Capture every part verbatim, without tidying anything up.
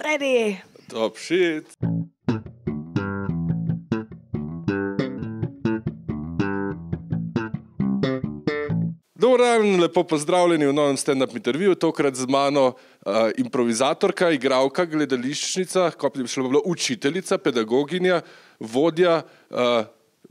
Ready! Top shit! Dobar dan, lepo pozdravljeni v novem stand-up intervjuju, tokrat z mano uh, improvizatorka, igralka, gledališčnica, kot bi šla bila učiteljica, pedagoginja, vodja, uh,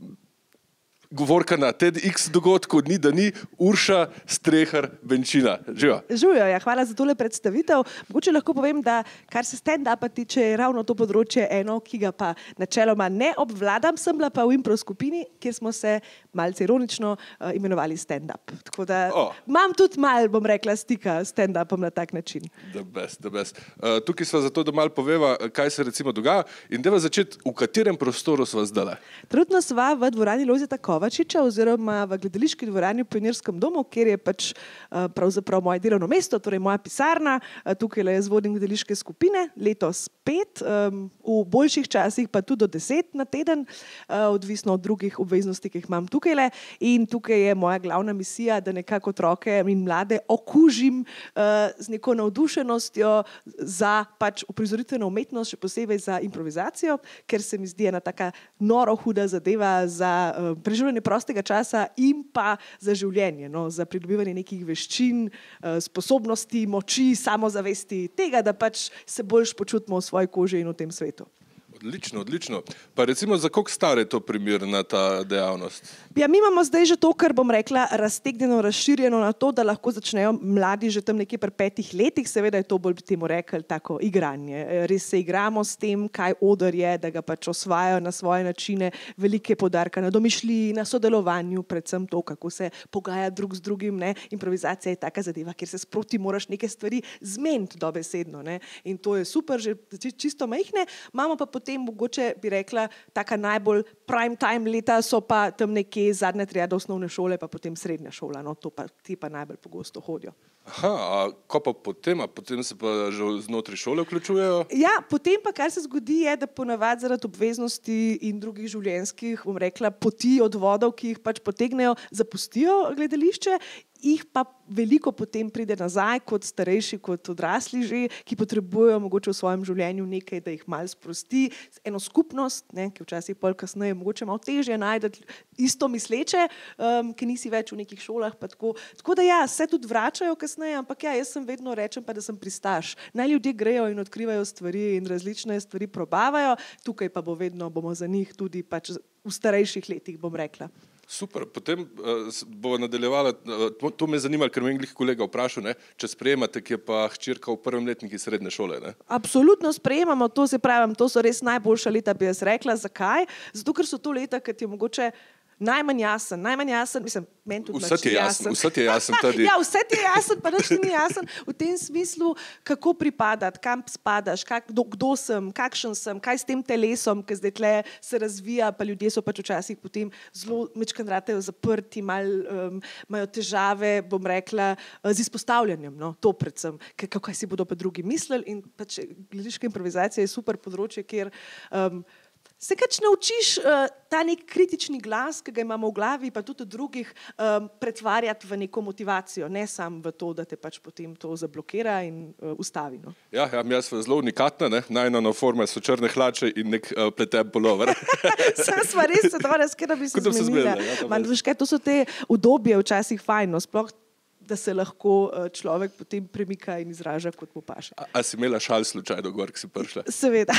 govorka na TEDx dogodku, ni da ni, Urša Strehar Benčina. Živa. Živijo, ja, hvala za tole predstavitev. Mogoče lahko povem, da kar se stand-upa tiče, je ravno to področje eno, ki ga pa načeloma ne obvladam. Sem bila pa v impro skupini, kjer smo se malce ironično uh, imenovali stand-up. Tako da oh. imam tudi mal, bom rekla, stika s stand-upom na tak način. The best, the best. Uh, tukaj sva zato, da mal poveva, kaj se recimo dogaja in deva začeti, v katerem prostoru sva zdala. Trenutno sva v dvorani Lojzeta Kovačiča oziroma v gledališki dvorani v Pionirskem domu, kjer je pač uh, pravzaprav moje delovno mesto, torej moja pisarna. Uh, tukaj jaz vodim gledališke skupine, letos pet, um, v boljših časih pa tudi do deset na teden, uh, odvisno od drugih obveznosti, ki jih imam tukaj. In tukaj je moja glavna misija, da nekako otroke in mlade okužim uh, z neko navdušenostjo za pač uprizoritveno umetnost, še posebej za improvizacijo, ker se mi zdi ena taka noro huda zadeva za uh, preživljanje prostega časa in pa za življenje, no, za pridobivanje nekih veščin, uh, sposobnosti, moči, samozavesti, tega, da pač se boljš počutimo v svoji koži in v tem svetu. Odlično, odlično. Pa recimo, za koliko star je to primerna ta dejavnost? Ja, mi imamo zdaj že to, kar bom rekla, raztegnjeno, razširjeno na to, da lahko začnejo mladi že tam nekje pri petih letih, seveda je to bolj temu rekel tako igranje. Res se igramo s tem, kaj oder je, da ga pač osvajajo na svoje načine, velike poudarka na domišljiji, na sodelovanju, predvsem to, kako se pogaja drug z drugim, ne. Improvizacija je taka zadeva, kjer se sproti moraš neke stvari zmeniti dobesedno, ne. In to je super, že čisto majhne, imamo pa potem mogoče bi rekla, taka najbolj prime time leta so pa tam nekje zadnja triada osnovne šole, pa potem srednja šola, no, to pa ti pa najbolj pogosto hodijo. Aha, a ko pa potem, a potem se pa že znotraj šole vključujejo? Ja, potem pa kar se zgodi je, da ponavadi zaradi obveznosti in drugih življenjskih, bom rekla, poti odvodov, ki jih pač potegnejo, zapustijo gledališče, jih pa veliko potem pride nazaj kot starejši, kot odrasli že, ki potrebujejo mogoče v svojem življenju nekaj, da jih malo sprosti, eno skupnost, ne, ki včasih pol kasneje mogoče malo težje najdeti isto misleče, um, ki nisi več v nekih šolah, pa tako. Tako da ja, se tudi vračajo kasneje, ampak ja, jaz sem vedno rečem pa, da sem pristaš. Naj ljudje grejo in odkrivajo stvari in različne stvari probavajo, tukaj pa bo vedno, bomo za njih tudi pač v starejših letih, bom rekla. Super, potem uh, bo nadaljevala, uh, to, to me je zanimalo, ker me je englih kolega vprašal, ne, če sprejemate, ki je pa hčerka v prvem letniku srednje šole. Ne? Absolutno sprejemamo, to se pravim, to so res najboljša leta, bi jaz rekla. Zakaj? Zato, ker so to leta, ki ti je mogoče najmanj jasen, najmanj jasen, mislim, meni tudi vse ti je jasen. Vse ti je jasen tudi. Ja, vse ti je jasen, pa nič ni jasen v tem smislu, kako pripadati, kam spadaš, kak, kdo, kdo sem, kakšen sem, kaj s tem telesom, ki zdaj tle se razvija, pa ljudje so pač včasih potem zelo mečkan ratejo zaprti, malo um, imajo težave, bom rekla, z izpostavljanjem, no, to predvsem, kako si bodo pa drugi mislili in pač gledališka improvizacija je super področje, kjer um, se kač naučiš uh, ta nek kritični glas, ki ga imamo v glavi, pa tudi drugih, um, pretvarjati v neko motivacijo, ne samo v to, da te pač potem to zablokira in uh, ustavi. No. Ja, ja, jaz sem zelo unikatna, ne? Najna na forme so črne hlače in nek uh, pletem polover. Sam sva res se danes, kjer bi se zmenila. Man, veš kaj, to so te udobje včasih fajn, no, sploh da se lahko uh, človek potem premika in izraža, kot mu paše. A, a si imela šal slučajno gor, ki si prišla? Seveda.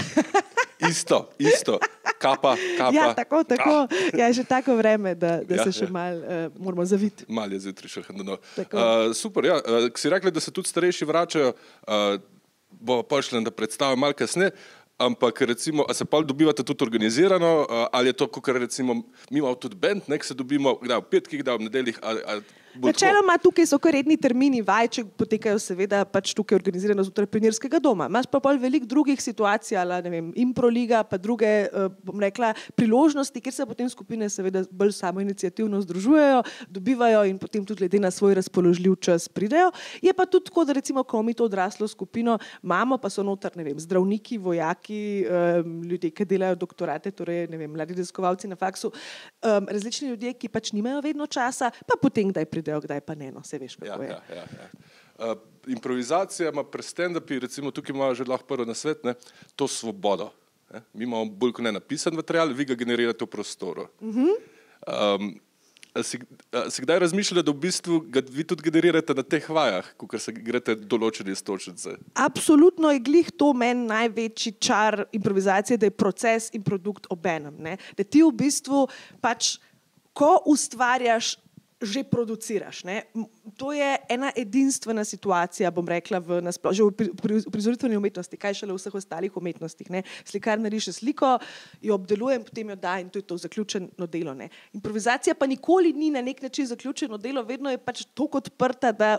Isto, isto. Kapa, kapa. Ja, tako, tako. Ah. Ja, že tako vreme, da, da ja, se še ja. malo uh, moramo zaviti. Mal je zjutraj še hendano. Uh, super, ja. Uh, si rekla, da se tudi starejši vračajo, uh, bo prišla, da predstavim malo kasneje, ampak recimo, a se pa dobivate tudi organizirano, uh, ali je to, kakor recimo, mi imamo tudi band, nek se dobimo, kdaj v petkih, kdaj v nedeljih, ali, ali načeloma tukaj so kar redni termini vaj, če potekajo seveda pač tukaj organizirano znotraj Pionirskega doma. Imaš pa pol veliko drugih situacij, ali ne vem, improliga, pa druge, bom rekla, priložnosti, kjer se potem skupine seveda bolj samoiniciativno združujejo, dobivajo in potem tudi glede na svoj razpoložljiv čas pridejo. Je pa tudi tako, da recimo, ko mi to odraslo skupino imamo, pa so noter, ne vem, zdravniki, vojaki, um, ljudje, ki delajo doktorate, torej, ne vem, mladi raziskovalci na faksu, um, različni ljudje, ki pač nimajo vedno časa, pa potem kdaj pridejo, kdaj pa ne, no, se veš, kako ja, je. Ja, ja, ja. Uh, improvizacija ima pri stand-upi, recimo tukaj ima že lahko prvo na svet, ne, to svobodo. Ne. Mi imamo bolj kot ne napisan material, vi ga generirate v prostoru. Uh-huh. Um, Si, si kdaj razmišljali, da v bistvu ga vi tudi generirate na teh vajah, ko se greste določene istočnice? Absolutno je glih to meni največji čar improvizacije, da je proces in produkt obenem. Ne? Da ti v bistvu pač, ko ustvarjaš, že produciraš. Ne? To je ena edinstvena situacija, bom rekla, v nasploh, že v prizoritveni umetnosti, kaj šele v vseh ostalih umetnostih. Ne? Slikar nariše sliko, jo obdelujem, potem jo da in to je to zaključeno delo. Ne? Improvizacija pa nikoli ni na nek način zaključeno delo, vedno je pač toliko odprta, da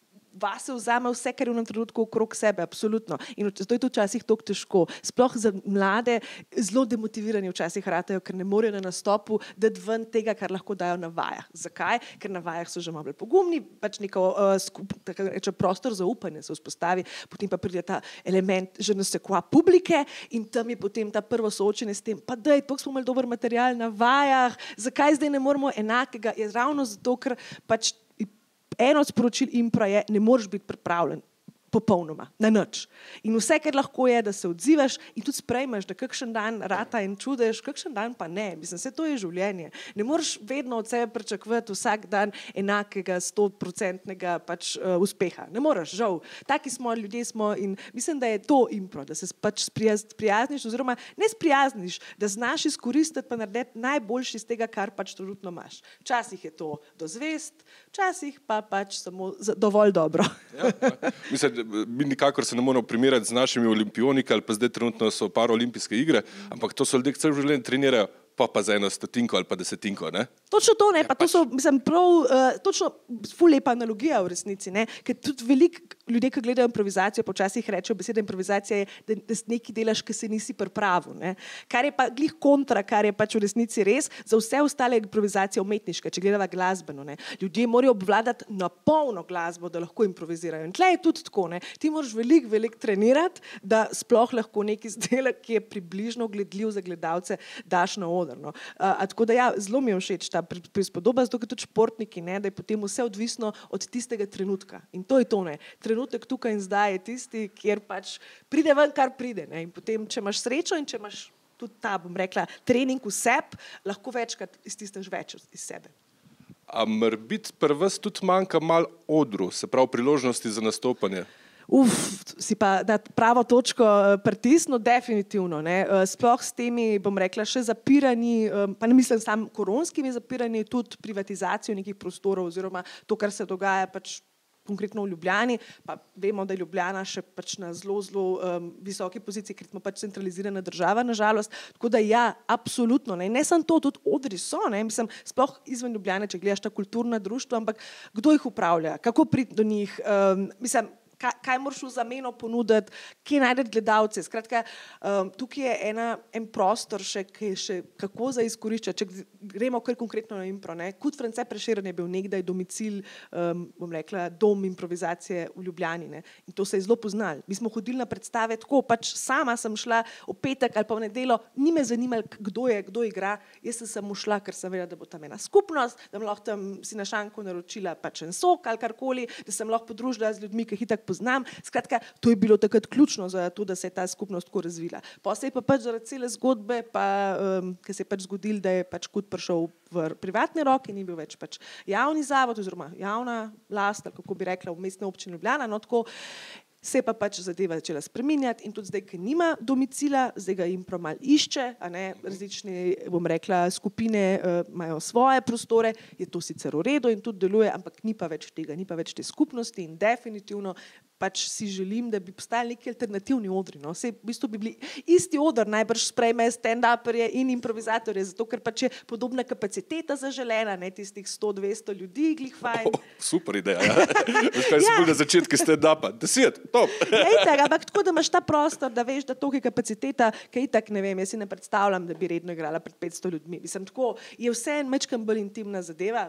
vase vzame vse, kar je v enem trenutku okrog sebe, absolutno. In to je tudi včasih toliko težko. Sploh za mlade, zelo demotivirani včasih ratajo, ker ne morejo na nastopu dati ven tega, kar lahko dajo na vajah. Zakaj? Ker na vajah so že malo bolj pogumni, pač neko uh, skup, tako reče, prostor zaupanja se vzpostavi, potem pa pride ta element že nasekva publike in tam je potem ta prvo soočenje s tem, pa daj, toliko smo imeli dober material na vajah, zakaj zdaj ne moramo enakega? Je ravno zato, ker pač eno od sporočil impra je, ne moreš biti pripravljen popolnoma, na nič. In vse, kar lahko je, da se odzivaš in tudi sprejmeš, da kakšen dan rata in čudeš, kakšen dan pa ne. Mislim, vse to je življenje. Ne moreš vedno od sebe pričakovati vsak dan enakega, stoprocentnega pač uh, uspeha. Ne moreš, žal. Taki smo, ljudje smo in mislim, da je to impro, da se pač sprijazniš oziroma ne sprijazniš, da znaš izkoristiti pa narediti najboljši iz tega, kar pač trenutno imaš. Včasih je to dozvest, včasih pa pač samo dovolj dobro. Ja, ja. Mislim, mi nikakor se ne moramo primerjati z našimi olimpioniki ali pa zdaj trenutno so paraolimpijske igre, ampak to so ljudje, ki celo življenje trenirajo, pa pa za eno stotinko ali pa desetinko, ne? Točno to, ne, ja, pa to so, mislim, prav, uh, točno ful lepa analogija v resnici, ne, ker tudi veliko ljudje, ki gledajo improvizacijo, počasih rečejo, beseda improvizacija je, da, da nekaj delaš, ki se nisi pripravil, ne, kar je pa glih kontra, kar je pač v resnici res, za vse ostale improvizacije umetniške, če gledava glasbeno, ne, ljudje morajo obvladati na polno glasbo, da lahko improvizirajo in tle je tudi tako, ne, ti moraš veliko, veliko trenirati, da sploh lahko neki izdelek, ki je približno gledljiv za gledalce, daš na oder. No. Uh, tako da ja, zelo mi je všeč ta prispodoba, zato ker tudi športniki, ne, da je potem vse odvisno od tistega trenutka. In to je to, ne. Trenutek tukaj in zdaj je tisti, kjer pač pride ven, kar pride. Ne. In potem, če imaš srečo in če imaš tudi ta, bom rekla, trening v sebi, lahko večkrat iztisneš več iz sebe. A morbiti pri vas tudi manjka malo odru, se pravi priložnosti za nastopanje? Uf, si pa na pravo točko pritisnil, definitivno. Ne. Sploh s temi, bom rekla, še zapiranji, pa ne mislim sam koronskimi zapiranji, tudi privatizacijo nekih prostorov oziroma to, kar se dogaja pač konkretno v Ljubljani, pa vemo, da je Ljubljana še pač na zelo, zelo um, visoki poziciji, ker smo pač centralizirana država, nažalost. Tako da ja, absolutno. Ne, ne samo to, tudi odri so, ne, mislim, sploh izven Ljubljane, če gledaš ta kulturna društva, ampak kdo jih upravlja, kako priti do njih, um, mislim, Kaj, kaj moraš v zameno ponuditi, kje najdeti gledalce. Skratka, um, tukaj je ena, en prostor še, ki je še kako za izkoriščati. Če gremo kar konkretno na impro. Ne? Kud France Prešeren je bil nekdaj domicil, um, bom rekla, dom improvizacije v Ljubljani. Ne? In to se je zelo poznalo. Mi smo hodili na predstave tako, pač sama sem šla v petek ali pa v nedeljo, ni me zanimalo, kdo je, kdo igra. Jaz sem samo šla, ker sem vedela, da bo tam ena skupnost, da bom lahko tam si na šanku naročila pač en sok ali karkoli, da sem lahko podružila z ljudmi, ki jih itak poznam. Skratka, to je bilo takrat ključno za to, da se je ta skupnost tako razvila. Pa se je pa pač zaradi cele zgodbe, pa, um, ki se je pač zgodil, da je pač Kud prišel v privatne roke, ni bil več pač javni zavod oziroma javna last, ali kako bi rekla, v Mestni občini Ljubljana, no tako se je pa pač zadeva začela spreminjati in tudi zdaj, ki nima domicila, zdaj ga impro malo išče, a ne, različne, bom rekla, skupine uh, imajo svoje prostore, je to sicer v redu in tudi deluje, ampak ni pa več tega, ni pa več te skupnosti in definitivno pač si želim, da bi postali neki alternativni odri. No. Vse, v bistvu bi bili isti odr, najbrž sprejme stand-uperje in improvizatorje, zato ker pač je podobna kapaciteta zaželena, ne, tistih sto dvesto ljudi, glih fajn. Oh, super ideja, ja. Veš, kaj si bil na začetku stand-upa? Deset, top. Ejte, ampak tako, da imaš ta prostor, da veš, da toliko je kapaciteta, kaj itak, ne vem, jaz si ne predstavljam, da bi redno igrala pred petsto ljudmi. Mislim, tako, je vse en mečkam bolj intimna zadeva.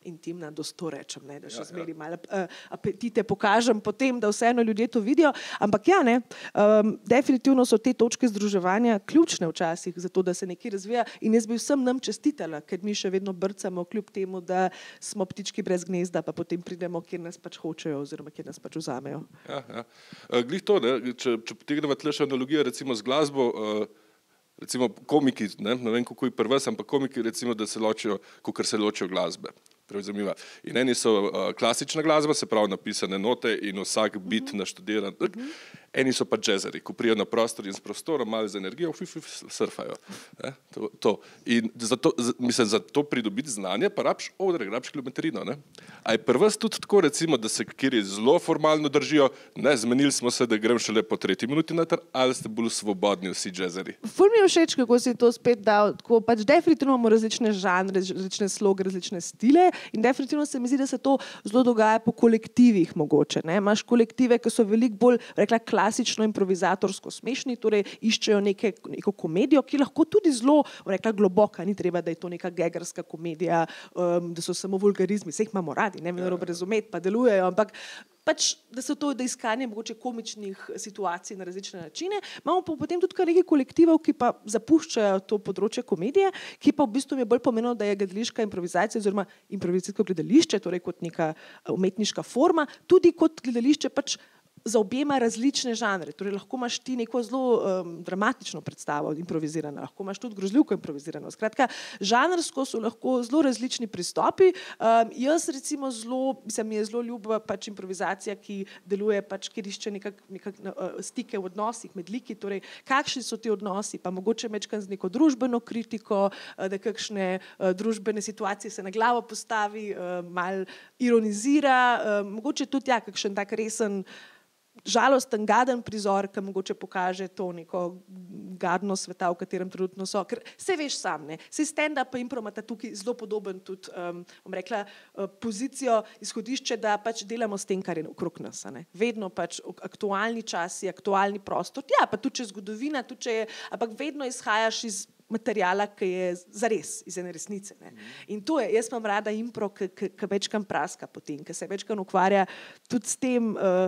intimna, do sto rečem, ne, da še ja, zmeri malo uh, apetite pokažem potem, da vseeno ljudje to vidijo, ampak ja, ne, um, definitivno so te točke združevanja ključne včasih za to, da se nekaj razvija in jaz bi vsem nam čestitala, ker mi še vedno brcamo kljub temu, da smo ptički brez gnezda, pa potem pridemo, kjer nas pač hočejo oziroma kjer nas pač vzamejo. Ja, ja. Uh, glih to, ne, če, če potegnemo tle še analogija recimo z glasbo, uh, recimo komiki, ne, ne vem, kako je pri vas, ampak komiki recimo, da se ločijo, kakor se ločijo glasbe. Prevzemiva. In eni so uh, klasična glasba, se pravi napisane note in vsak bit uh-huh. naštudiran. Uh-huh. Eni so pa džezeri, ko prijo na prostor in s prostorom, malo z energijo, fif, fif, surfajo. Ne? To, to. In za to, mislim, za to pridobiti znanje, pa rabiš odrek, rabiš kilometrino. Ne? A je pri vas tudi tako, recimo, da se kjer zelo formalno držijo, ne, zmenili smo se, da grem šele po tretji minuti nater, ali ste bolj svobodni vsi džezeri? Ful mi je všeč, kako si to spet dal. Tako, pač definitivno imamo različne žanre, različne sloge, različne stile in definitivno se mi zdi, da se to zelo dogaja po kolektivih mogoče. Ne? Imaš kolektive, ki so veliko bolj, rekla, klasično improvizatorsko smešni, torej iščejo neke, neko komedijo, ki lahko tudi zelo, rekla, globoka, ni treba, da je to neka gegerska komedija, um, da so samo vulgarizmi, se jih imamo radi, ne vem, rob razumeti, pa delujejo, ampak pač, da so to, da iskanje mogoče komičnih situacij na različne načine. Imamo pa potem tudi kar nekaj kolektivov, ki pa zapuščajo to področje komedije, ki pa v bistvu mi je bolj pomenilo, da je gledališka improvizacija oziroma improvizacijsko gledališče, torej kot neka umetniška forma, tudi kot gledališče pač za objema različne žanre. Torej lahko imaš ti neko zelo um, dramatično predstavo improvizirano, lahko imaš tudi grozljivko improvizirano. Skratka, žanrsko so lahko zelo različni pristopi. Um, jaz recimo zelo, mislim, mi je zelo ljuba pač improvizacija, ki deluje pač, kjer išče nekak, nekak uh, stike v odnosih med liki, torej kakšni so ti odnosi, pa mogoče mečkan z neko družbeno kritiko, uh, da kakšne uh, družbene situacije se na glavo postavi, uh, mal ironizira, uh, mogoče tudi ja, kakšen tak resen žalosten, gaden prizor, ki mogoče pokaže to neko gadno sveta, v katerem trenutno so. Ker se veš sam, ne. Se stand-up pa impro imata tukaj zelo podoben tudi, um, bom rekla, uh, pozicijo, izhodišče, da pač delamo s tem, kar je okrog nas. Ne. Vedno pač aktualni časi, aktualni prostor. Ja, pa tudi če zgodovina, tudi če je, ampak vedno izhajaš iz materijala, ki je zares, iz ene resnice. Ne. In to je, jaz imam rada impro, ki večkam praska potem, ki se večkam ukvarja tudi s tem, uh,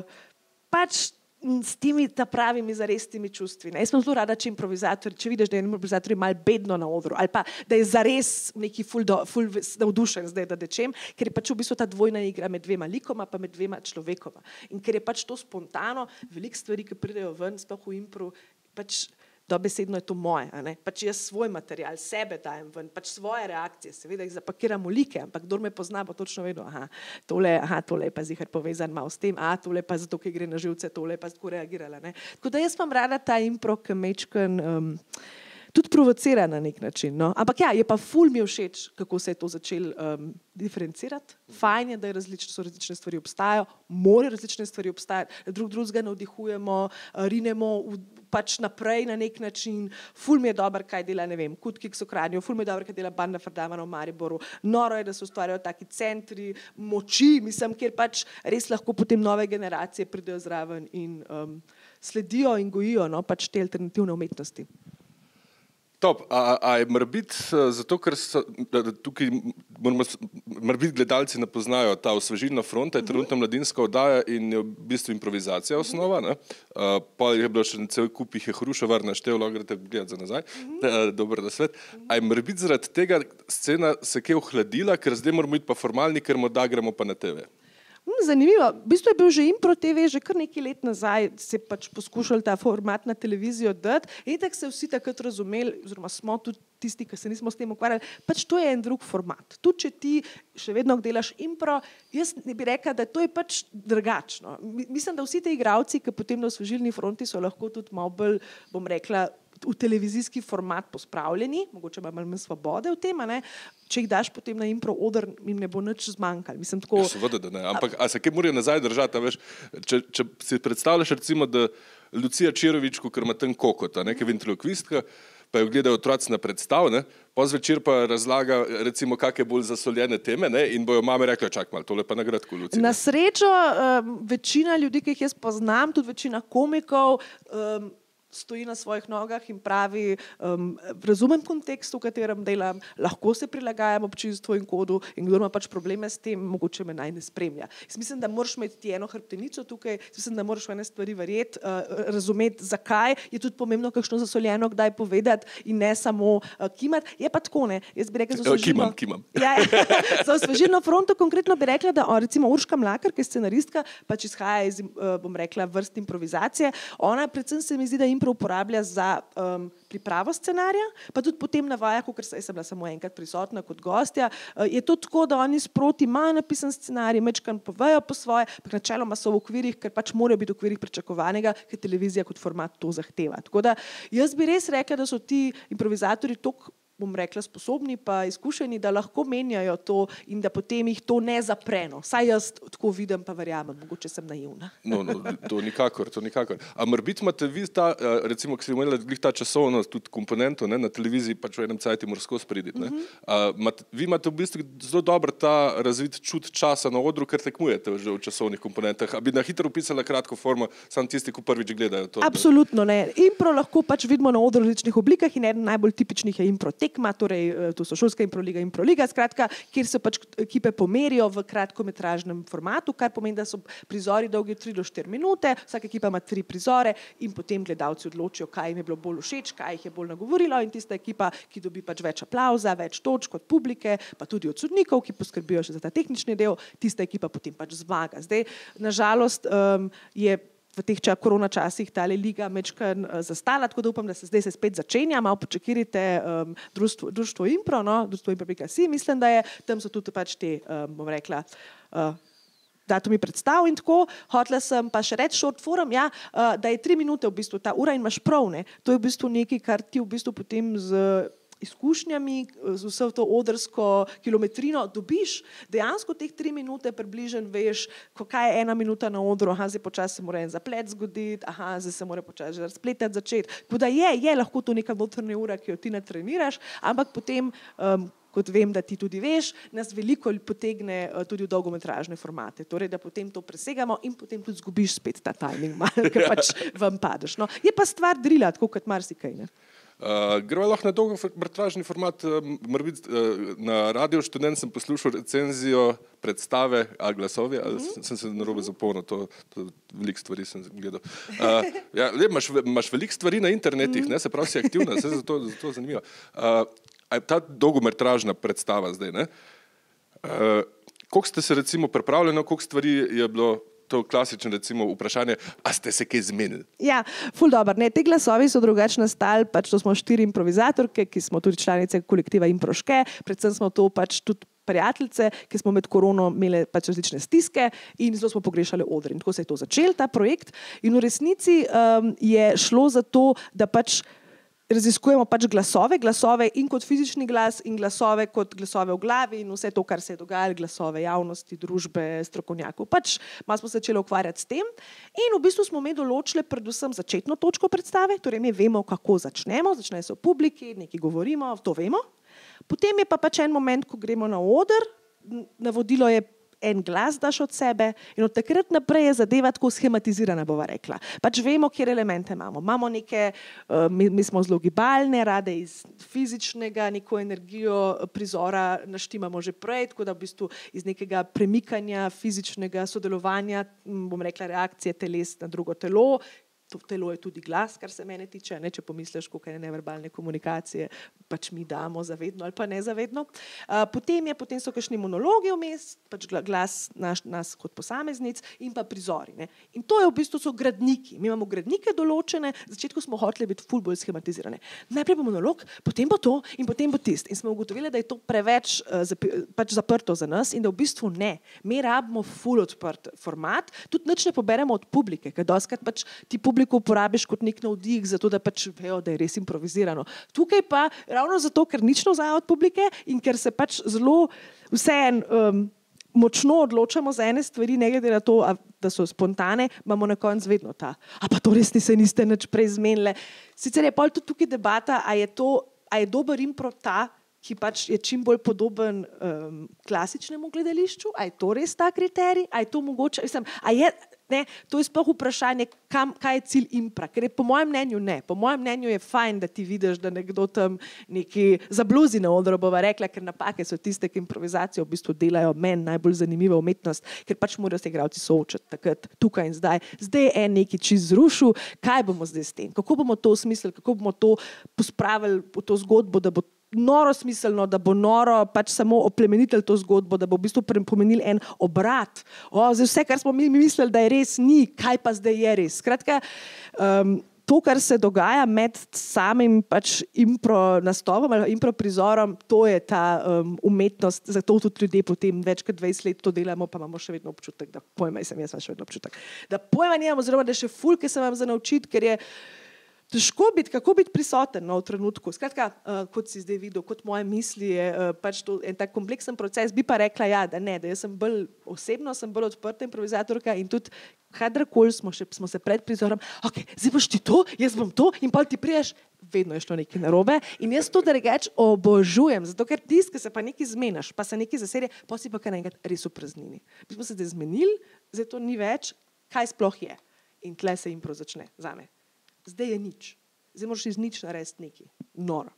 pač s temi ta pravimi zarestimi čustvi. Ne? Jaz sem zelo rada, če improvizator, če vidiš, da je improvizator malo bedno na odru, ali pa da je zares neki ful, do, ful navdušen zdaj, da dečem, ker je pač v bistvu ta dvojna igra med dvema likoma, pa med dvema človekoma. In ker je pač to spontano, veliko stvari, ki pridejo ven, sploh v impru, pač dobesedno je to moje, a ne? Pač jaz svoj material, sebe dajem ven, pač svoje reakcije, seveda jih zapakiram v like, ampak kdor me pozna, bo točno vedel, aha, tole, aha, tole je pa zihar povezan malo s tem, a tole pa zato, ki gre na živce, tole je pa tako reagirala, ne? Tako da jaz imam rada ta impro, ki mečken um, tudi provocira na nek način, no? Ampak ja, je pa ful mi všeč, kako se je to začel um, diferencirati. Fajn je, da je različne, so različne stvari obstajajo, morajo različne stvari obstajati, da drug drugega navdihujemo, rinemo v, pač naprej na nek način. Ful mi je dober, kaj dela, ne vem, Kutki, ki so Kranju, ful mi je dober, kaj dela Banda Fardamana v Mariboru. Noro je, da se ustvarjajo taki centri moči, mislim, kjer pač res lahko potem nove generacije pridejo zraven in um, sledijo in gojijo, no, pač te alternativne umetnosti. Top, a, a je morbit, zato ker so, da, da tukaj moramo, morbit gledalci ne poznajo ta Osvežilna fronta, je trenutno mladinska oddaja in je v bistvu improvizacija osnova, ne? Uh, pa je bilo še cel kup jih je Hrušovar naštel, lahko greste gledati za nazaj, uh, dober da svet. A je morbit zaradi tega scena se kaj ohladila, ker zdaj moramo iti pa formalni, ker morda gremo pa na te ve? Zanimivo. V bistvu je bil že Impro te ve že kar nekaj let nazaj, se pač poskušali ta format na televizijo dati in tako se vsi takrat razumeli, oziroma smo tudi tisti, ki se nismo s tem ukvarjali, pač to je en drug format. Tudi če ti še vedno delaš impro, jaz ne bi rekla, da to je pač drugačno. Mislim, da vsi te igralci, ki potem na Osvežilni fronti so lahko tudi malo bolj, bom rekla, v televizijski format pospravljeni, mogoče ima malo manj svobode v tem, ne? Če jih daš potem na impro oder, jim ne bo nič zmanjkalo. Mislim, tako... Ja, seveda, da ne. Ampak a se kaj morajo nazaj držati? Veš, če, če si predstavljaš recimo, da Lucija Čirović, ker ima ten kokot, neka ventriloquistka, pa jo gledajo otroci na predstav, ne? Po zvečer pa razlaga recimo kakšne bolj zasoljene teme, ne? In bojo mame rekle, čak malo, tole pa nagradko Lucija. Na srečo um, večina ljudi, ki jih jaz poznam, tudi večina komikov, um, stoji na svojih nogah in pravi, um, razumem kontekst, v katerem delam, lahko se prilagajam občinstvu in kodu in kdo ima pač probleme s tem, mogoče me naj ne spremlja. Jaz mislim, da moraš imeti ti eno hrbtenico tukaj, mislim, da moraš v ene stvari verjeti, uh, razumeti, zakaj, je tudi pomembno kakšno zasoljeno kdaj povedati in ne samo uh, kimati. Je pa tako, ne, jaz bi rekla, za osvežilno... Kimam, kimam. Ja, za osvežilno fronto konkretno bi rekla, da o, recimo Urška Mlakar, ki je scenaristka, pač izhaja iz, uh, bom rekla, vrst improvizacije, ona predvsem se mi zdi, da impro uporablja za um, pripravo scenarija, pa tudi potem navaja, ker sem bila samo enkrat prisotna kot gostja, uh, je to tako, da oni sproti imajo napisan scenarij, mečkan povejo po svoje, pa načeloma so v okvirih, ker pač morajo biti v okvirih pričakovanega, ker televizija kot format to zahteva. Tako da jaz bi res rekla, da so ti improvizatorji toliko, bom rekla, sposobni pa izkušeni, da lahko menjajo to in da potem jih to ne zapreno. Saj jaz tako vidim, pa verjamem, mogoče sem naivna. No, no, to nikakor, to nikakor. A morbiti imate vi ta, recimo, ki si imeli ta časovno tudi komponento, ne, na televiziji pač v enem cajti morsko sprediti, ne? A, mat, vi imate v bistvu zelo dobro ta razvit čut časa na odru, ker tekmujete že v časovnih komponentah. A bi na hitro opisala kratko formo, samo tisti, ki prvič gledajo to? Absolutno ne. Impro lahko pač vidimo na odru v različnih oblikah in eden najbolj tipičnih je impro tekma, torej to so šolska improliga, improliga, skratka, kjer se pač ekipe pomerijo v kratkometražnem formatu, kar pomeni, da so prizori dolgi tri do štiri minute, vsaka ekipa ima tri prizore in potem gledalci odločijo, kaj jim je bilo bolj všeč, kaj jih je bolj nagovorilo in tista ekipa, ki dobi pač več aplauza, več točk od publike, pa tudi od sodnikov, ki poskrbijo še za ta tehnični del, tista ekipa potem pač zmaga. Zdaj, nažalost, um, je v teh ča, korona časih tale liga mečkan uh, zastala, tako da upam, da se zdaj se spet začenja, malo počakirite um, društvo, društvo Impro, no, društvo Impro pika si, mislim, da je, tam so tudi pač te, um, bom rekla, uh, datumi predstav in tako. Hotela sem pa še reči short forum, ja, uh, da je tri minute v bistvu ta ura in imaš prav, ne, to je v bistvu nekaj, kar ti v bistvu potem z izkušnjami, z vso to odrsko kilometrino dobiš, dejansko teh tri minute približen veš, kaj je ena minuta na odru, aha, zdaj počasi se mora en zaplet zgoditi, aha, zdaj se mora počasi razpletati začeti. Tako da je, je lahko to neka notranja ura, ki jo ti natreniraš, ampak potem, um, kot vem, da ti tudi veš, nas veliko potegne uh, tudi v dolgometražne formate, torej da potem to presegamo in potem tudi zgubiš spet ta timing, malo, ker pač vam padeš. No. Je pa stvar drila, tako kot marsikaj, ne? Uh, Gremo lahko na dolgometražni format, uh, morbiti, uh, na Radio Študent sem poslušal recenzijo predstave A glasovi, ali mm-hmm. sem se narobe zapomnil, to, to veliko stvari sem gledal. Uh, ja, le, imaš, imaš veliko stvari na internetih, mm-hmm. ne, se pravi si aktivna, se zato, zato zanimivo. Uh, ta dolgometražna predstava zdaj, ne, uh, koliko ste se recimo pripravljeni, koliko stvari je bilo to klasično recimo vprašanje, a ste se kaj zmenili? Ja, ful dobro. Ne, te glasovi so drugače nastali, pač to smo štiri improvizatorke, ki smo tudi članice kolektiva Improške, predvsem smo to pač tudi prijateljice, ki smo med korono imeli pač različne stiske in zelo smo pogrešali oder. In tako se je to začel, ta projekt. In v resnici um, je šlo za to, da pač raziskujemo pač glasove, glasove in kot fizični glas in glasove kot glasove v glavi in vse to, kar se je dogajalo, glasove javnosti, družbe, strokovnjakov. Pač malo smo se začeli ukvarjati s tem in v bistvu smo mi določili predvsem začetno točko predstave, torej mi vemo, kako začnemo, začne se v publiki, nekaj govorimo, to vemo. Potem je pa pač en moment, ko gremo na oder, navodilo je en glas daš od sebe in od takrat naprej je zadeva tako schematizirana, bova rekla. Pač vemo, kjer elemente imamo. Imamo neke, uh, mi, mi smo zelo gibalne, rade iz fizičnega, neko energijo prizora naštimamo že prej, tako da v bistvu iz nekega premikanja, fizičnega sodelovanja, bom rekla, reakcije teles na drugo telo. To telo je tudi glas, kar se mene tiče, ne, če pomisliš, koliko je neverbalne komunikacije, pač mi damo zavedno ali pa nezavedno. Uh, potem, je, potem so kakšni monologi vmes, pač glas naš, nas kot posameznic in pa prizori. Ne. In to je v bistvu so gradniki. Mi imamo gradnike določene, v začetku smo hoteli biti ful bolj schematizirane. Najprej bo monolog, potem bo to in potem bo tist. In smo ugotovili, da je to preveč uh, zapi, pač zaprto za nas in da v bistvu ne. Mi rabimo ful odprt format, tudi nič ne poberemo od publike, ker doskrat pač ti publike publiko uporabiš kot nek navdih, zato da pač vejo, da je res improvizirano. Tukaj pa ravno zato, ker nič ne vzaja od publike in ker se pač zelo vseeno um, močno odločamo za ene stvari, ne glede na to, a, da so spontane, imamo na koncu vedno ta. A pa to res se niste nič prej zmenile. Sicer je pol tudi tukaj debata, a je, to, a je dober impro ta, ki pač je čim bolj podoben um, klasičnemu gledališču, a je to res ta kriterij, a je to mogoče, mislim, a je ne, to je sploh vprašanje, kam, kaj je cilj impra, ker je po mojem mnenju ne. Po mojem mnenju je fajn, da ti vidiš, da nekdo tam neki zabluzi na odru, bova rekla, ker napake so tiste, ki improvizacijo v bistvu delajo meni najbolj zanimiva umetnost, ker pač morajo se igralci soočati takrat, tukaj in zdaj. Zdaj je en neki čist zrušil, kaj bomo zdaj s tem? Kako bomo to osmislili, kako bomo to pospravili v to zgodbo, da bo noro smiselno, da bo noro pač samo oplemenitelj to zgodbo, da bo v bistvu pomenil en obrat. O, zdaj vse, kar smo mi mislili, da je res, ni, kaj pa zdaj je res. Skratka, um, to, kar se dogaja med samim pač impro nastopom ali impro prizorom, to je ta um, umetnost, zato tudi ljudje potem več kot dvajset let to delamo, pa imamo še vedno občutek, da pojma, sem jaz še vedno občutek, da pojma nimamo, oziroma da še ful, ki se vam za naučiti, ker je težko biti, kako biti prisoten no, v trenutku. Skratka, uh, kot si zdaj videl, kot moje misli, je uh, pač to en tak kompleksen proces. Bi pa rekla, ja, da ne, da jaz sem bolj osebno, sem bolj odprta improvizatorka in tudi kadarkoli smo, še, smo se pred prizorom, ok, zdaj boš ti to, jaz bom to in pol ti priješ, vedno je šlo nekaj narobe in jaz to, da reč, obožujem, zato ker tisk, ki se pa nekaj zmeniš, pa se nekaj zaserje, pa si pa kar enkrat res v praznini. Mi smo se zdaj zmenili, zdaj to ni več, kaj sploh je. In tle se impro začne, zame. Zdaj je nič. Zdaj moraš iz nič narediti nekaj. Noro.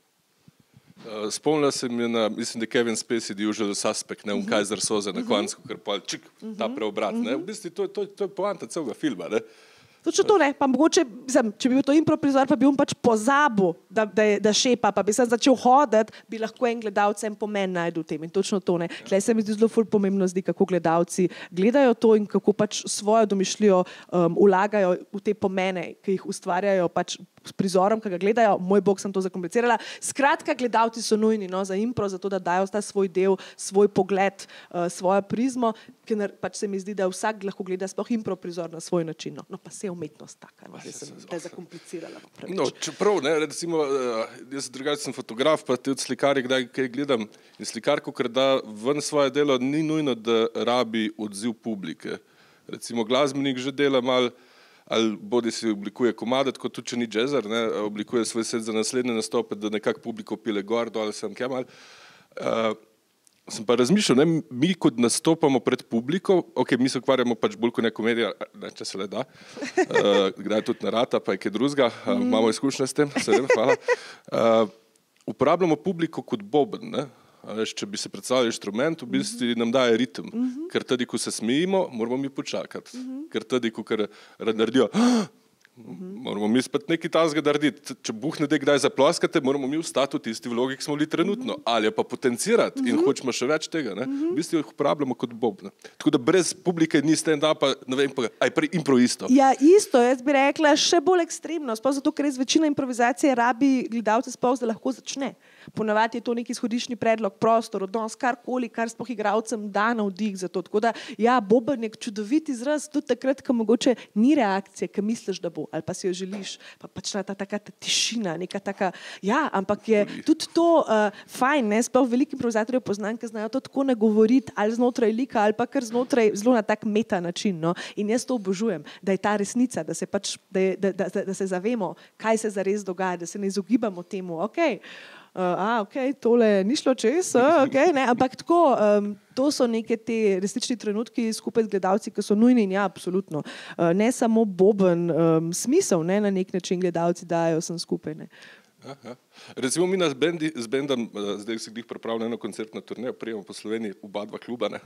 Uh, spomnila se mi na, mislim, da Kevin Spacey The Usual Suspect, ne, v Kajzer Soze na koncu, ker pa čik, ta preobrat, ne. V bistvu to, to, to je poanta celega filma, ne. Točno to ne, pa mogoče, mislim, če bi bil to impro prizor, pa bi on pač pozabil, da, da, da šepa, pa bi se začel hoditi, bi lahko en gledalec en pomen najdel v tem in točno to ne. Tle se mi zdi zelo ful pomembno zdi, kako gledalci gledajo to in kako pač svojo domišljijo um, vlagajo v te pomene, ki jih ustvarjajo pač s prizorom, ki ga gledajo. Moj bog, sem to zakomplicirala. Skratka, gledalci so nujni no, za impro, zato da dajo ta svoj del, svoj pogled, uh, svojo prizmo, ker pač se mi zdi, da vsak lahko gleda sploh impro prizor na svoj način. No, no pa se je umetnost taka, no, da sem te zakomplicirala. No, čeprav, ne, recimo, jaz drugače sem fotograf, pa tudi slikar, kdaj kaj gledam. In slikar, ko da ven svoje delo, ni nujno, da rabi odziv publike. Recimo, glasbenik že dela malo, ali bodi si oblikuje komade, tako tudi če ni džezar, ne, oblikuje svoj set za naslednje nastope, da nekako publiko pile gor, dol, sem kje mal. Uh, sem pa razmišljal, ne, mi kot nastopamo pred publiko, ok, mi se ukvarjamo pač bolj kot ne komedija, ne, če se le da, uh, kdaj tudi narata, pa je kaj drugega, uh, imamo izkušnje s tem, se vem, hvala. Uh, uporabljamo publiko kot boben, ne. Veš, če bi se predstavljali inštrument, v bistvu nam daje ritem. Uh-huh. Ker tudi, ko se smijimo, moramo mi počakati. Uh-huh. Ker tudi, ko naredijo, uh-huh. moramo mi spet nekaj tazga narediti. Če buhne de kdaj zaploskate, moramo mi vstati v tisti vlogi, ki smo bili trenutno. Uh-huh. Ali pa potencirati uh-huh. in hočemo še več tega. Ne? Uh-huh. V bistvu jih uporabljamo kot bobne. Tako da brez publike ni stand-upa, ne vem pa, aj pri impro isto. Ja, isto, jaz bi rekla še bolj ekstremno. Sploh zato, ker res večina improvizacije rabi gledalce sploh, da lahko začne. Ponavadi je to neki izhodiščni predlog, prostor, odnos, karkoli, kar sploh igralcem da navdih za to. Tako da, ja, boben je čudovit izraz, tudi takrat, ko mogoče ni reakcije, ki misliš, da bo, ali pa si jo želiš, pa pač ta taka ta tišina, neka taka, ja, ampak je tudi to uh, fajn, ne, sploh veliki improvizatorjev poznam, ki znajo to tako nagovoriti, ali znotraj lika, ali pa kar znotraj, zelo na tak meta način, no, in jaz to obožujem, da je ta resnica, da se pač, da, je, da, da, da se zavemo, kaj se zares dogaja, da se ne izogibamo temu, okej, okay. Uh, a, ok, tole ni šlo čez, uh, okay, ne, ampak tako, um, to so neke te resnični trenutki skupaj z gledalci, ki so nujni in ja, absolutno. Uh, ne samo boben um, smisel, ne, na nek način gledalci dajo sem skupaj, ne. Ja, ja. Recimo mi nas bendi, z bendom, zdaj si glih pripravljeno eno koncertno turnejo, prijemo po Sloveniji oba dva kluba, ne,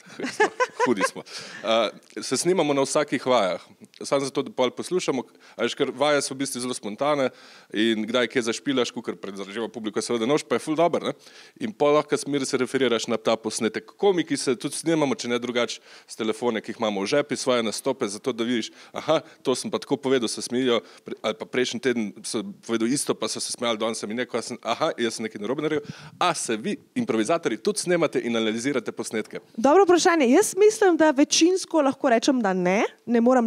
hudi smo. Uh, se snimamo na vsakih vajah, samo zato, da pol poslušamo, veš, ker vaje so v bistvu zelo spontane in kdaj kaj zašpilaš, kukor pred zaraževa publiko seveda nož, pa je ful dober, ne, in pol lahko smeri se referiraš na ta posnetek. Komiki se tudi snimamo, če ne drugače s telefone, ki jih imamo v žepi, svoje nastope, zato da vidiš, aha, to sem pa tako povedal, se smijo, ali pa prejšnji teden so povedal isto, pa so se smejali danes sem in neko, sem, aha, jaz sem nekaj narobe naredil, a se vi, improvizatorji, tudi snemate in analizirate posnetke? Dobro vprašanje. Jaz mislim, da večinsko lahko rečem, da ne. Ne moram reči, da se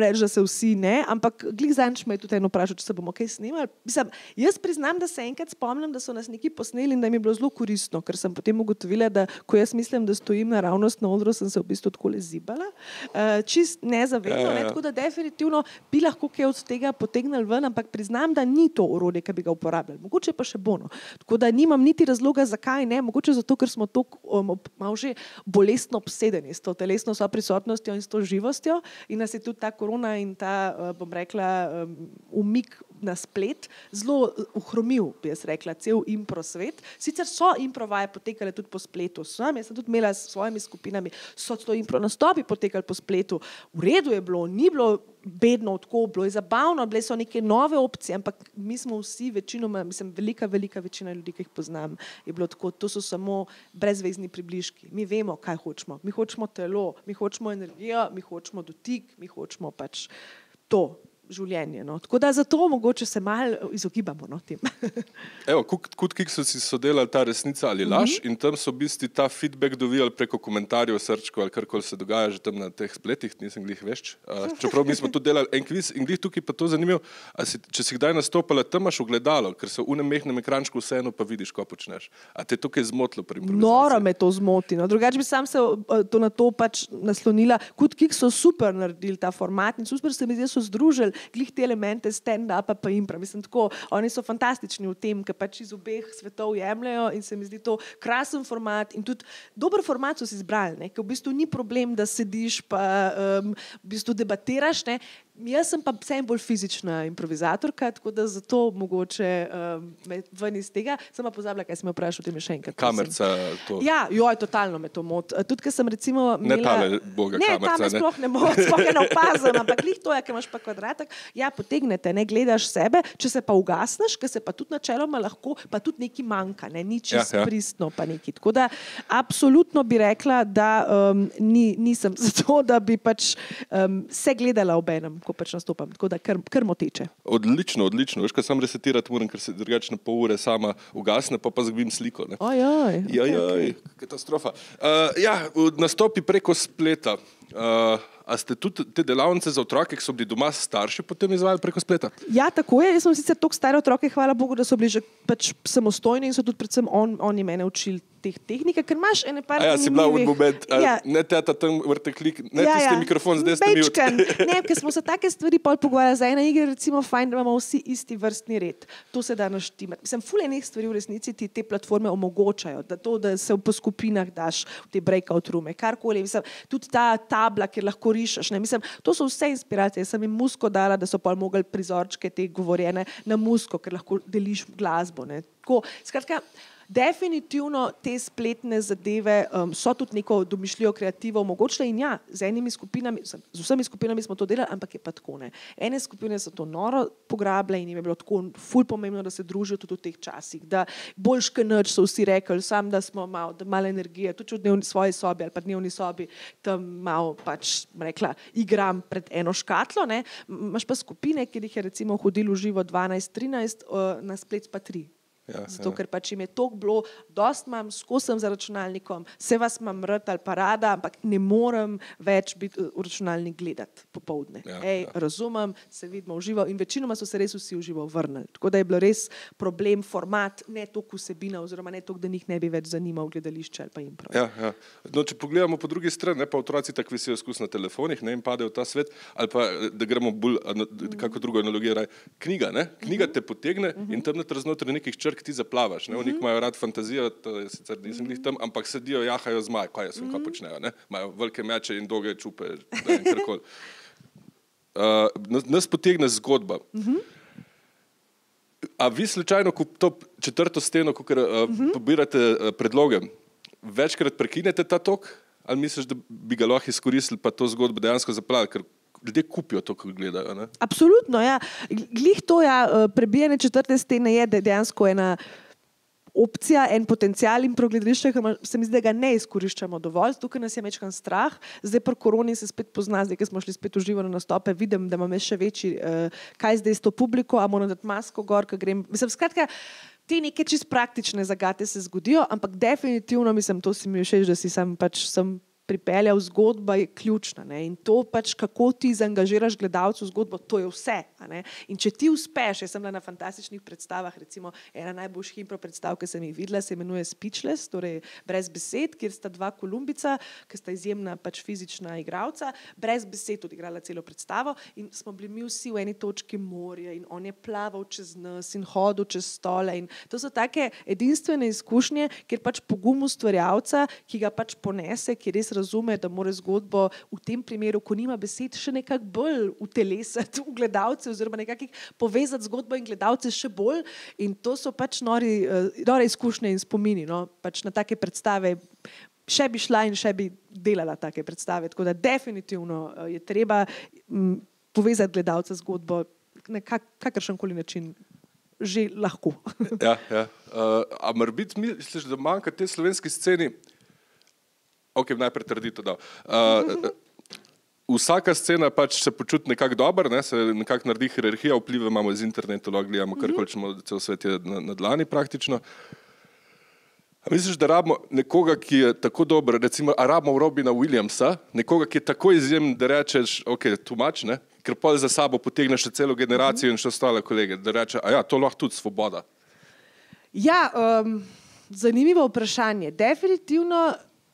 vsi ne, ampak glih zanč me je tudi eno vprašal, če se bomo kaj snimali. Mislim, jaz priznam, da se enkrat spomnim, da so nas neki posneli in da mi je bilo zelo koristno, ker sem potem ugotovila, da ko jaz mislim, da stojim naravnost na odru, sem se v bistvu tako zibala. Uh, čist nezavedno, ja, ja, ja. Ne, tako da definitivno bi lahko kaj od tega potegnili ven, ampak priznam, da ni to orodje, ki bi ga uporabljali. Mogoče pa še bono. Tako da nimam niti razloga, zakaj ne, mogoče zato, ker smo to um, malo že bolestno obsedeni s to telesno prisotnostjo in s to živostjo in nas je tudi ta korona in ta, bom rekla, umik na splet zelo uhromil, bi jaz rekla, cel impro svet. Sicer so improvaje potekale tudi po spletu. Sam, jaz sem tudi imela s svojimi skupinami, so to impro nastopi potekali po spletu. V redu je bilo, ni bilo bedno tako, bilo je zabavno, bile so neke nove opcije, ampak mi smo vsi večinoma, mislim, velika, velika večina ljudi, ki jih poznam, je bilo tako, to so samo brezvezni približki. Mi vemo, kaj hočemo. Mi hočemo telo, mi hočemo energijo, mi hočemo dotik, mi hočemo pač to življenje. No. Tako da zato mogoče se malo izogibamo no, tem. Evo, Kud Kiksu si so delali ta resnica ali laž mm-hmm. in tam so v bistvu ta feedback dovijali preko komentarjev, srčko ali karkoli se dogaja že tam na teh spletih, nisem glih vešč. Uh, čeprav mi smo tudi delali en kviz in glih tukaj pa to zanimivo, a si, če si kdaj nastopala, tam imaš ogledalo, ker se v unem mehnem ekrančku vseeno pa vidiš, ko počneš. A te tukaj zmotilo pri improvizaciji? Noro me to zmoti. No. Drugače bi sam se to na to pač naslonila. Kud Kiksu so super naredili ta format in super se mi zdi, so združili glih te elemente stand-upa pa impra. Mislim tako, oni so fantastični v tem, ker pač iz obeh svetov jemljajo in se mi zdi to krasen format in tudi dober format so si izbrali, ne? Ker v bistvu ni problem, da sediš pa um, v bistvu debatiraš, ne? Jaz sem pa vsem bolj fizična improvizatorka, tako da zato mogoče um, ven iz tega. Sem pa pozabila, kaj sem me vprašal, te me še enkrat. Kamerca to. Ja, joj, totalno me to moti. Tudi, ker sem recimo imela... Ne tale boga ne, kamerca, ne? Ne, sploh ne moti, sploh ne opazim, ampak lih to je, ker imaš pa kvadratek. Ja, potegnete, ne, gledaš sebe, če se pa ugasneš, ker se pa tudi načeloma lahko, pa tudi nekaj manjka, ne, ni čist ja, ja. pristno pa nekaj. Tako da, absolutno bi rekla, da um, ni, nisem zato, da bi pač um, se gledala ob enem, ko pač nastopam, tako da kar, kar moteče. Odlično, odlično. Veš, kaj sam resetirati moram, ker se drugače na pol ure sama ugasne, pa pa zgubim sliko. Ne? Ojoj. Jajaj, katastrofa. Uh, ja, nastopi preko spleta. Uh, a ste tudi te delavnice za otroke, ki so bili doma starši, potem izvajali preko spleta? Ja, tako je. Jaz sem sicer toliko stare otroke, hvala Bogu, da so bili že pač samostojni in so tudi predvsem on, oni mene učili teh tehnike, ker imaš ene par zanimivih... A ja, si bila v moment, ja. Ne teta tam vrte klik, ne ja, tisti ja. mikrofon, zdaj ste mi od... Ne, ker smo se take stvari pol pogovarjali za ena igra, recimo fajn, da imamo vsi isti vrstni red. To se da naštimati. Mislim, ful enih stvari v resnici ti te platforme omogočajo, da to, da se po skupinah daš v te breakout roome, karkoli. Mislim, tudi ta tabla, kjer lahko rišeš, ne, mislim, to so vse inspiracije. Sem jim musko dala, da so pol mogli prizorčke te govorjene na musko, ker lahko deliš glasbo, ne. Tako, skratka, definitivno te spletne zadeve um, so tudi neko domišljijo kreativo omogočile in ja, z enimi skupinami, z vsemi skupinami smo to delali, ampak je pa tako ne. Ene skupine so to noro pograbile in jim je bilo tako ful pomembno, da se družijo tudi v teh časih, da boljš kot nič so vsi rekli, sam da smo malo, da malo energije, tudi v dnevni svoji sobi ali pa dnevni sobi, tam malo pač, rekla, igram pred eno škatlo, ne. Imaš pa skupine, kjer jih je recimo hodilo v živo dvanajst trinajst, uh, na splet pa tri. Ja, zato, ja. Ker pač im je toliko bilo, dost imam, skos sem za računalnikom, se vas imam rad ali pa rada, ampak ne morem več biti v računalnik gledati popoldne. Ja, Ej, ja. Razumem, se vidimo v živo in večinoma so se res vsi v živo vrnili. Tako da je bilo res problem, format, ne toliko vsebina oziroma ne toliko, da njih ne bi več zanimal gledališče ali pa improv. Ja, ja. No, če pogledamo po drugi strani, ne, pa otroci tako visijo skus na telefonih, ne, in padejo v ta svet, ali pa da gremo bolj, kako drugo analogijo raj, knjiga, ne, knjiga te potegne in tam znotraj nekih črk ti zaplavaš, ne? Oni imajo rad fantazijo, to je sicer nisem glih tam, ampak sedijo, jahajo zmaj, kaj jaz vem, kaj počnejo, ne? Imajo velike meče in dolge čupe, ne, karkoli. Uh, nas, nas potegne zgodba. A vi slučajno, ko to četrto steno, ko uh, pobirate uh, predloge, večkrat prekinete ta tok, ali misliš, da bi ga lahko izkoristili pa to zgodbo dejansko zaplavili, ker ljudje kupijo to, ko gledajo, ne? Absolutno, ja. Glih to, ja, prebijanje četrte stene je dejansko ena opcija, en potencial in progledališče, ker se mi zdi, da ga ne izkoriščamo dovolj, tukaj nas je mečkan strah, zdaj pri koroni se spet pozna, zdaj, ker smo šli spet v živo na nastope, vidim, da imam še večji, uh, kaj zdaj s to publiko, a moram dati masko gor, ko grem, mislim, skratka, te neke čist praktične zagate se zgodijo, ampak definitivno, mislim, to si mi všeč, da si sam pač sem pripeljal, zgodba je ključna. Ne? In to pač, kako ti zaangažiraš gledalcu v zgodbo, to je vse. A ne? In če ti uspeš, jaz sem bila na fantastičnih predstavah, recimo ena najboljših impro predstav, ki sem jih videla, se imenuje Speechless, torej brez besed, kjer sta dva Kolumbica, ki sta izjemna pač fizična igralca, brez besed odigrala celo predstavo in smo bili mi vsi v eni točki morja in on je plaval čez nas in hodil čez stole in to so take edinstvene izkušnje, kjer pač pogum ustvarjalca, ki ga pač ponese, ki res razume, da mora zgodbo v tem primeru, ko nima besed, še nekako bolj utelesati v gledalce oziroma nekako povezati zgodbo in gledalce še bolj in to so pač nori, nore izkušnje in spomini, no? Pač na take predstave še bi šla in še bi delala take predstave, tako da definitivno je treba m, povezati gledalca zgodbo na kak, kakršenkoli način že lahko. Ja, ja. Uh, a morbiti misliš, da manjka te slovenski sceni? Ok, najprej trdito, da. Uh, vsaka scena pač se počuti nekako dobro, ne? Se nekako naredi hierarhija, vplive imamo iz interneta, lahko gledamo karkoli, čemo, cel svet je na, na dlani praktično. A misliš, da rabimo nekoga, ki je tako dober, recimo, a rabimo Robina Williamsa, nekoga, ki je tako izjemen, da rečeš, ok, too much, ne? Ker pol za sabo potegneš še celo generacijo in še ostale kolege, da reče, a ja, to lahko tudi svoboda. Ja, um, zanimivo vprašanje. Definitivno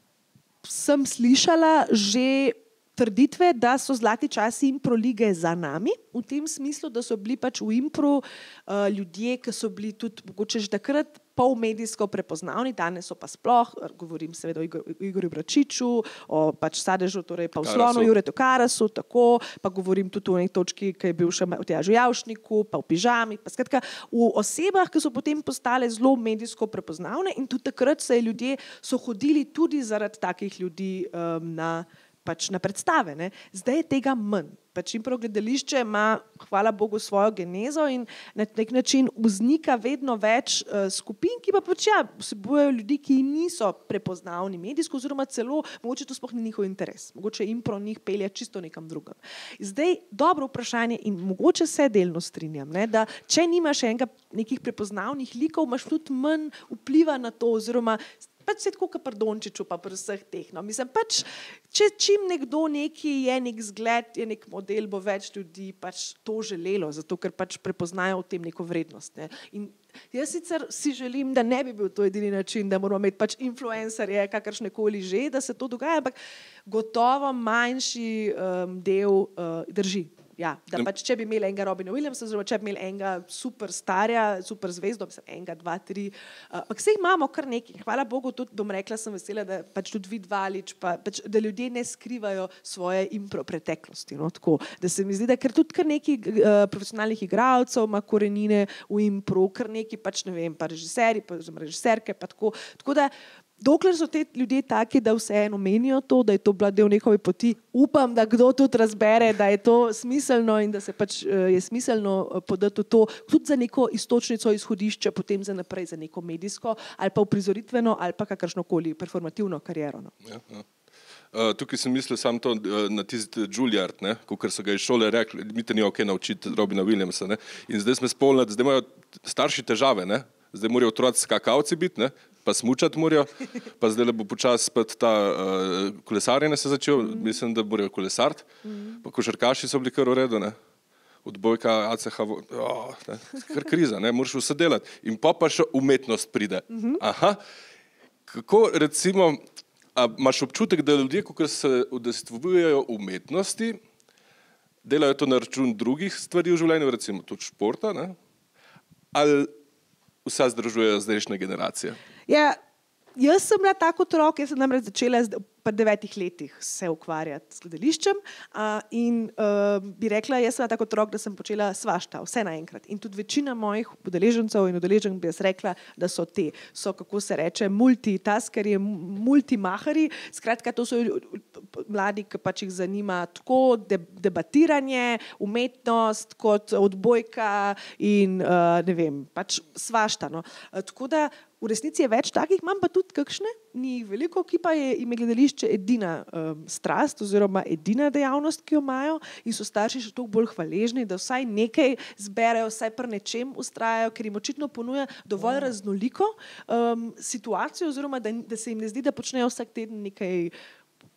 sem slišala že trditve, da so zlati časi impro lige za nami, v tem smislu, da so bili pač v impro uh, ljudje, ki so bili tudi mogoče že takrat pol medijsko prepoznavni, danes so pa sploh, govorim seveda o Igor, Igorju Bračiču, o pač Sadežu, torej pa v Slonu, Juretu Karasu, tako, pa govorim tudi v nekaj točki, ki je bil še v Tjažu Javšniku, pa v Pižami, pa skratka v osebah, ki so potem postale zelo medijsko prepoznavne in tudi takrat se ljudje so hodili tudi zaradi takih ljudi um, na pač na predstave. Ne? Zdaj je tega manj. Pač impro gledališče ima, hvala Bogu, svojo genezo in na nek način vznika vedno več uh, skupin, ki pa pač ja, vsebujejo ljudi, ki niso prepoznavni medijsko, oziroma celo, mogoče to sploh ni njihov interes. Mogoče impro njih pelje čisto nekam drugam. Zdaj, dobro vprašanje in mogoče se delno strinjam, ne, da če nimaš enega nekih prepoznavnih likov, imaš tudi manj vpliva na to, oziroma pač se tako kot pri Dončiću, pa pri vseh teh. No. Mislim, pač, če čim nekdo neki je nek zgled, je nek model, bo več ljudi pač to želelo, zato ker pač prepoznajo v tem neko vrednost. Ne. In jaz sicer si želim, da ne bi bil to edini način, da moramo imeti pač influencerje, kakršnekoli že, da se to dogaja, ampak gotovo manjši um, del uh, drži. Ja, da pač če bi imeli enega Robina Williamsa, oziroma če bi imeli enega super starja, super zvezdo, mislim, enega, dva, tri, ampak uh, vse imamo kar nekaj. Hvala Bogu, tudi bom rekla, sem vesela, da pač tudi Vid Valič, pa, pač, da ljudje ne skrivajo svoje impro preteklosti. No, tako, da se mi zdi, da ker tudi kar nekaj uh, profesionalnih igralcev ima korenine v impro, kar nekaj pač, ne vem, pa režiserji, pa režiserke, pa tako. Tako da dokler so te ljudje taki, da vseeno menijo to, da je to bila del njihove poti, upam, da kdo tudi razbere, da je to smiselno in da se pač je smiselno podati v to, tudi za neko istočnico izhodišče, potem za naprej za neko medijsko ali pa uprizoritveno ali pa kakršnokoli performativno kariero. No. Ja, ja. Uh, tukaj sem mislil sam to uh, na tisti Juilliard, ne, kakor so ga iz šole rekli, mi te ni ok naučiti Robina Williamsa, ne, in zdaj smo spolni, zdaj imajo starši težave, ne, zdaj morajo otroci skakavci biti, ne, pa smučati morajo, pa zdaj le bo počas spet ta uh, kolesarjenje se začel, mm. mislim, da morajo kolesart, mm. pa košarkaši so bili kar v redu, ne, odbojka, A C H, oh, ne, kar kriza, ne, moraš vse delati in pa pa še umetnost pride. Mm-hmm. Aha, kako recimo, a imaš občutek, da ljudje, ko se udejstvujejo umetnosti, delajo to na račun drugih stvari v življenju, recimo tudi športa, ne, ali vse združujejo zdajšnje generacije? Ja, jaz sem bila tak otrok, jaz sem namreč začela pri devetih letih se ukvarjati s gledališčem uh, in uh, bi rekla, jaz sem bila tak otrok, da sem počela svašta, vse naenkrat. In tudi večina mojih udeležencev in udeleženk bi jaz rekla, da so te, so, kako se reče, multitaskerji, multimahari, skratka, to so mladi, ki pač jih zanima tako debatiranje, umetnost, kot odbojka in uh, ne vem, pač svašta. No. Uh, tako da v resnici je več takih, imam pa tudi kakšne, ni jih veliko, ki pa je ime gledališče edina um, strast oziroma edina dejavnost, ki jo imajo in so starši še toliko bolj hvaležni, da vsaj nekaj zberejo, vsaj pri nečem ustrajajo, ker jim očitno ponuja dovolj raznoliko um, situacijo oziroma da, da se jim ne zdi, da počnejo vsak teden nekaj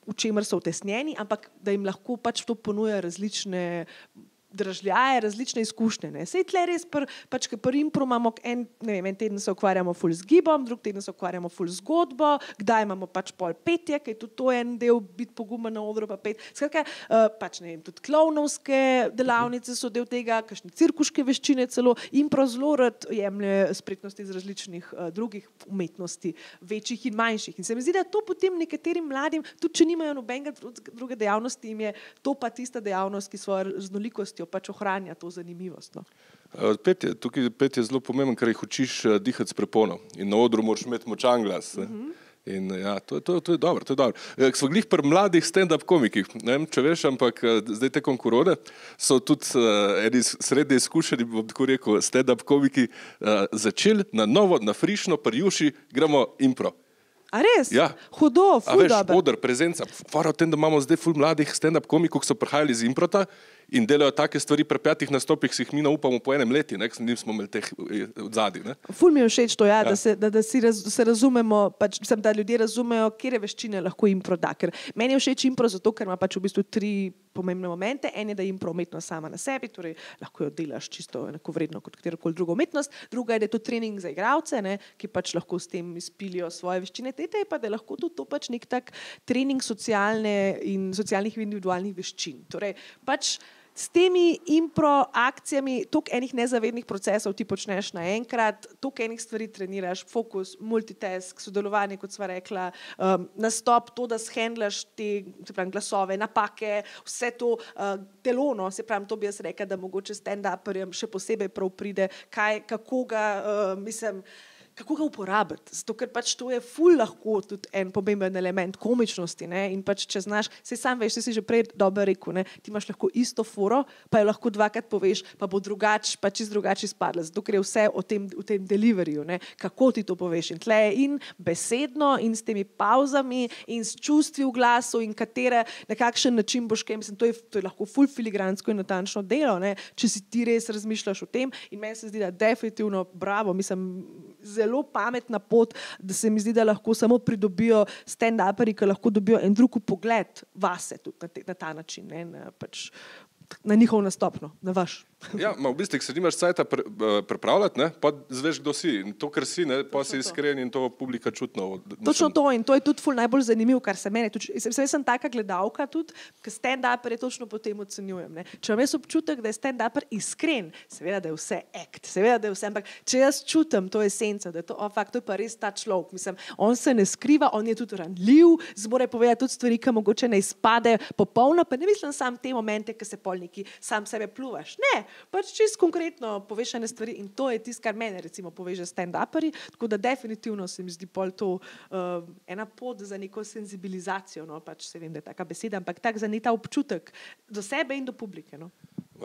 v čemer so utesnjeni, ampak da jim lahko pač to ponuja različne dražljaje, različne izkušnje. Ne. Sej tle res, pr, pač, ker pri impro imamo en, ne vem, en teden se ukvarjamo ful z gibom, drug teden se ukvarjamo ful z zgodbo, kdaj imamo pač pol petje, ker je tudi to en del biti pogumen na odru pa pet. Skratka, uh, pač ne vem, tudi klovnovske delavnice so del tega, kakšne cirkuške veščine celo, impro zelo rad jemlje spretnosti iz različnih uh, drugih umetnosti, večjih in manjših. In se mi zdi, da to potem nekaterim mladim, tudi če nimajo nobenega druge dejavnosti, jim je to pa tista dejavnost, ki svojo raznolikostjo pač ohranja to zanimivost. No. Petje, tukaj petje je zelo pomemben, ker jih učiš dihati s prepono in na odru moraš imeti močan glas. Mm-hmm. In ja, to, to, to je dobro, to je dobro. K smo glih pri mladih stand-up komikih, ne vem, če veš, ampak zdaj tekom korone so tudi uh, eni srednje izkušeni, bom tako rekel, stand-up komiki uh, začeli na novo, na frišno, pri Juši, gremo impro. A res? Ja. Hudo, ful dobro. A veš, dober. oder, prezenca. Fara o tem, da imamo zdaj ful mladih stand-up komikov, ki so prihajali iz improta in delajo take stvari pri petih nastopih, si jih mi naupamo po enem leti, ne, nismo imeli teh odzadij. Ne. Ful mi je všeč to, ja, Ja. da, se, da, da si raz, se razumemo, pač, mislim, da ljudje razumejo, kje veščine lahko impro da. Ker meni je všeč impro zato, ker ima pač v bistvu tri pomembne momente. En je, da je impro umetnost sama na sebi, torej lahko jo delaš čisto enakovredno kot katerokoli drugo umetnost. Druga je, da je to trening za igralce, ne, ki pač lahko s tem izpilijo svoje veščine. Tretje je pa, da je lahko tudi to pač nek tak trening socialne in socialnih in individualnih veščin. Torej pač s temi impro akcijami toliko enih nezavednih procesov ti počneš naenkrat, toliko enih stvari treniraš, fokus, multitask, sodelovanje, kot sva rekla, um, nastop, to, da shendlaš te se pravi, glasove, napake, vse to uh, telo, no, se pravi, to bi jaz rekla, da mogoče stand-uperjem še posebej prav pride, kaj, kako ga, uh, mislim, kako ga uporabiti, zato ker pač to je ful lahko tudi en pomemben element komičnosti, ne, in pač če znaš, saj sam veš, si že prej dobro rekel, ne, ti imaš lahko isto foro, pa jo lahko dvakrat poveš, pa bo drugač, pa čist drugače izpadla, zato ker je vse o tem, v tem deliveryju, ne, kako ti to poveš in tle je in besedno in s temi pauzami in s čustvi v glasu in katere, na kakšen način boš kaj, mislim, to je, to je lahko ful filigransko in natančno delo, ne, če si ti res razmišljaš o tem in meni se zdi, da definitivno bravo, mislim, zelo pametna pot, da se mi zdi, da lahko samo pridobijo stand-uperi, ki lahko dobijo en drug pogled vase tudi na, te, na ta način, ne, na, pač, na njihov nastop, no, na vaš. Ja, ma v bistvu, se nimaš cajta pre, pripravljati, ne, pa zveš, kdo si. In to, kar si, ne, pa si iskren in to publika čutno. Točno to in to je tudi ful najbolj zanimivo, kar se mene. Tudi, jaz sem taka gledalka tudi, ker stand-uper je točno po tem ocenjujem. Ne. Če imam jaz občutek, da je stand-uper iskren, seveda, da je vse act, seveda, da je vse, ampak če jaz čutim to esenco, da je to, oh, fakt, to je pa res ta človek, mislim, on se ne skriva, on je tudi ranljiv, zmore povedati tudi stvari, ki mogoče ne izpade popolno, pa ne mislim sam te momente, ki se pol neki sam sebe pluvaš. Ne, pač čisto konkretno poveš ene stvari in to je tisto, kar mene recimo poveže stand-uperi, tako da definitivno se mi zdi pol to uh, ena pot za neko senzibilizacijo, no, pač se vem, da je taka beseda, ampak tak za nek ta občutek do sebe in do publike, no.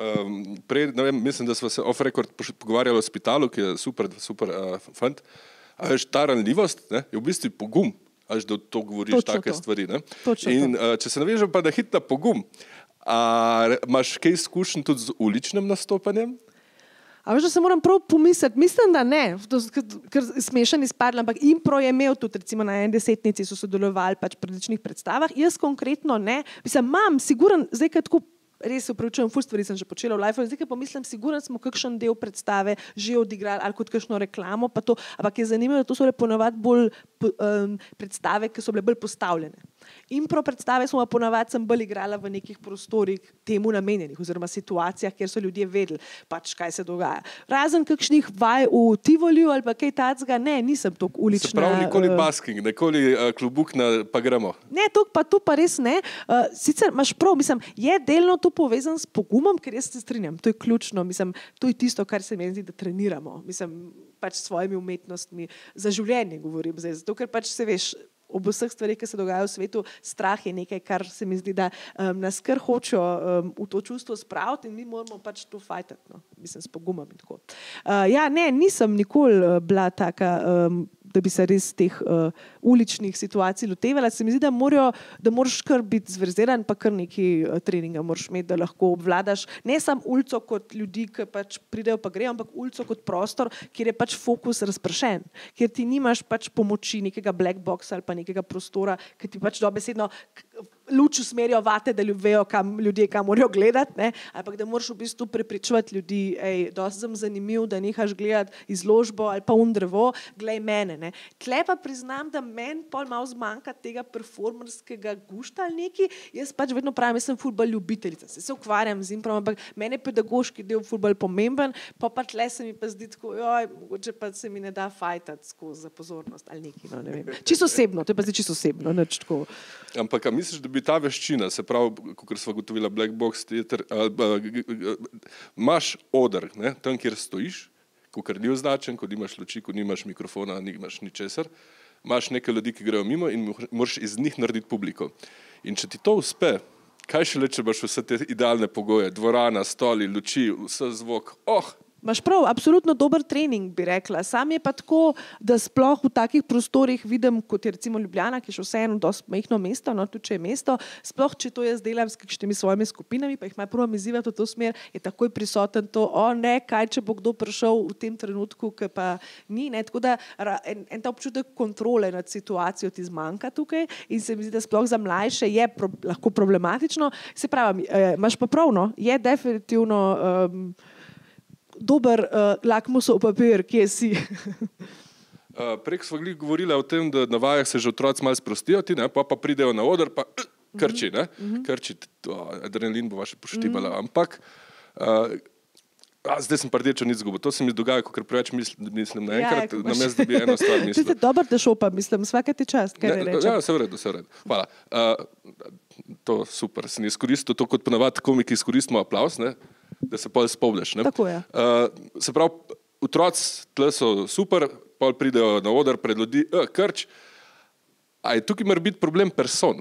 Um, prej, ne vem, mislim, da smo se off-record pogovarjali o Spitalu, ki je super, super uh, fant. A veš, ta ranljivost, ne, je v bistvu pogum, až da to govoriš Točno take to. stvari. Ne? Točno in uh, če se navežem pa na hit na pogum, a imaš kaj izkušenj tudi z uličnim nastopanjem? A veš, da se moram prav pomisliti, mislim, da ne, ker smešen izpadla, ampak impro je imel tudi, recimo na en desetnici so sodelovali pač pri različnih predstavah, jaz konkretno ne, mislim, imam, siguren, zdaj, kaj tako res se upravičujem, ful stvari sem že počela v life, zdaj, kaj pomislim, siguren smo kakšen del predstave že odigrali ali kot kakšno reklamo, pa to, ampak je zanimivo, da to so bile ponavadi bolj um, predstave, ki so bile bolj postavljene. Impro predstave smo pa ponavadi sem bolj igrala v nekih prostorih temu namenjenih oziroma situacijah, kjer so ljudje vedeli, pač kaj se dogaja. Razen kakšnih vaj v Tivoliju ali pa kaj tacga, ne, nisem toliko ulična. Se pravi, nikoli uh, basking, nikoli uh, klubuk na pa gremo. Ne, to pa, to pa res ne. Uh, sicer imaš prav, mislim, je delno to povezan s pogumom, ker jaz se strinjam, to je ključno, mislim, to je tisto, kar se meni zdi, da treniramo, mislim, pač s svojimi umetnostmi, za življenje govorim zdaj, zato ker pač se veš, ob vseh stvarih, ki se dogajajo v svetu, strah je nekaj, kar se mi zdi, da um, nas kar hočejo um, v to čustvo spraviti in mi moramo pač to fajtati, no, mislim, s pogumom in tako. Uh, ja, ne, nisem nikoli uh, bila taka um, da bi se res teh uh, uličnih situacij lotevala. Se mi zdi, da, morajo, da moraš kar biti zverziran, pa kar nekaj uh, treninga moraš imeti, da lahko obvladaš ne samo ulico kot ljudi, ki pač pridejo pa grejo, ampak ulico kot prostor, kjer je pač fokus razpršen, kjer ti nimaš pač pomoči nekega black boxa ali pa nekega prostora, ki ti pač dobesedno luč usmerijo vate, da vejo, kam ljudje kam morajo gledati, ne? Ampak da moraš v bistvu prepričevati ljudi, ej, dosti sem zanimiv, da nehaš gledati izložbo ali pa un drevo, glej mene. Ne? Tle pa priznam, da meni pol malo zmanjka tega performerskega gušta ali neki. Jaz pač vedno pravim, jaz sem fudbal ljubiteljica, se, se ukvarjam z improvom, ampak meni je pedagoški del fudbal pomemben, pa pa tle se mi pa zdi tako, joj, mogoče pa se mi ne da fajtati skozi za pozornost ali neki, no, ne vem. Čisto osebno, to je pa zdaj čisto osebno, nič tako. Ampak a misliš, da bi ta veščina, se pravi, kot smo gotovila Black Box teater, imaš oder, ne, tam, kjer stojiš, kakor ni označen, ko nimaš luči, ko nimaš mikrofona, nimaš ničesar, imaš nekaj ljudi, ki grejo mimo in moraš iz njih narediti publiko. In če ti to uspe, kaj šele, če imaš vse te idealne pogoje, dvorana, stoli, luči, vse zvok, oh! Imaš prav, absolutno dober trening, bi rekla. Sam je pa tako, da sploh v takih prostorih vidim, kot je recimo Ljubljana, ki je še vseeno dosti majhno mesto, no, tudi če je mesto, sploh če to jaz delam s kakšnimi svojimi skupinami, pa jih malo probam izzivati v to smer, je takoj prisoten to, o ne, kaj če bo kdo prišel v tem trenutku, ki pa ni. Ne? Tako da en, en ta občutek kontrole nad situacijo ti zmanjka tukaj in se mi zdi, da sploh za mlajše je pro, lahko problematično. Se pravi, eh, imaš pa prav, no, je definitivno um, dober uh, lakmusov papir, kje si. uh, prek smo govorili o tem, da na vajah se že otroci malo sprostijo, ti, ne, pa, pa pridejo na oder, pa uh, krči, ne? Mm-hmm. Krči, to, adrenalin bo vaše poštivala, mm-hmm. ampak uh, a, zdaj sem pa rdečo nič zgubil. To se mi dogaja, ko preveč mislim, mislim naenkrat, ja, namesto da bi eno stvar mislil. Ti ste dober, da šopa, mislim, svaka ti čast, kaj ne rečem. Ja, vse v redu, vse v redu. Hvala. Uh, to super, sem izkoristil, to kot ponavadi komiki izkoristimo aplavz, ne? Da se pol spomniš. Tako je. Uh, se pravi, otroci tle so super, pol pridejo na oder pred ljudi, uh, krč. A je tukaj mora biti problem person?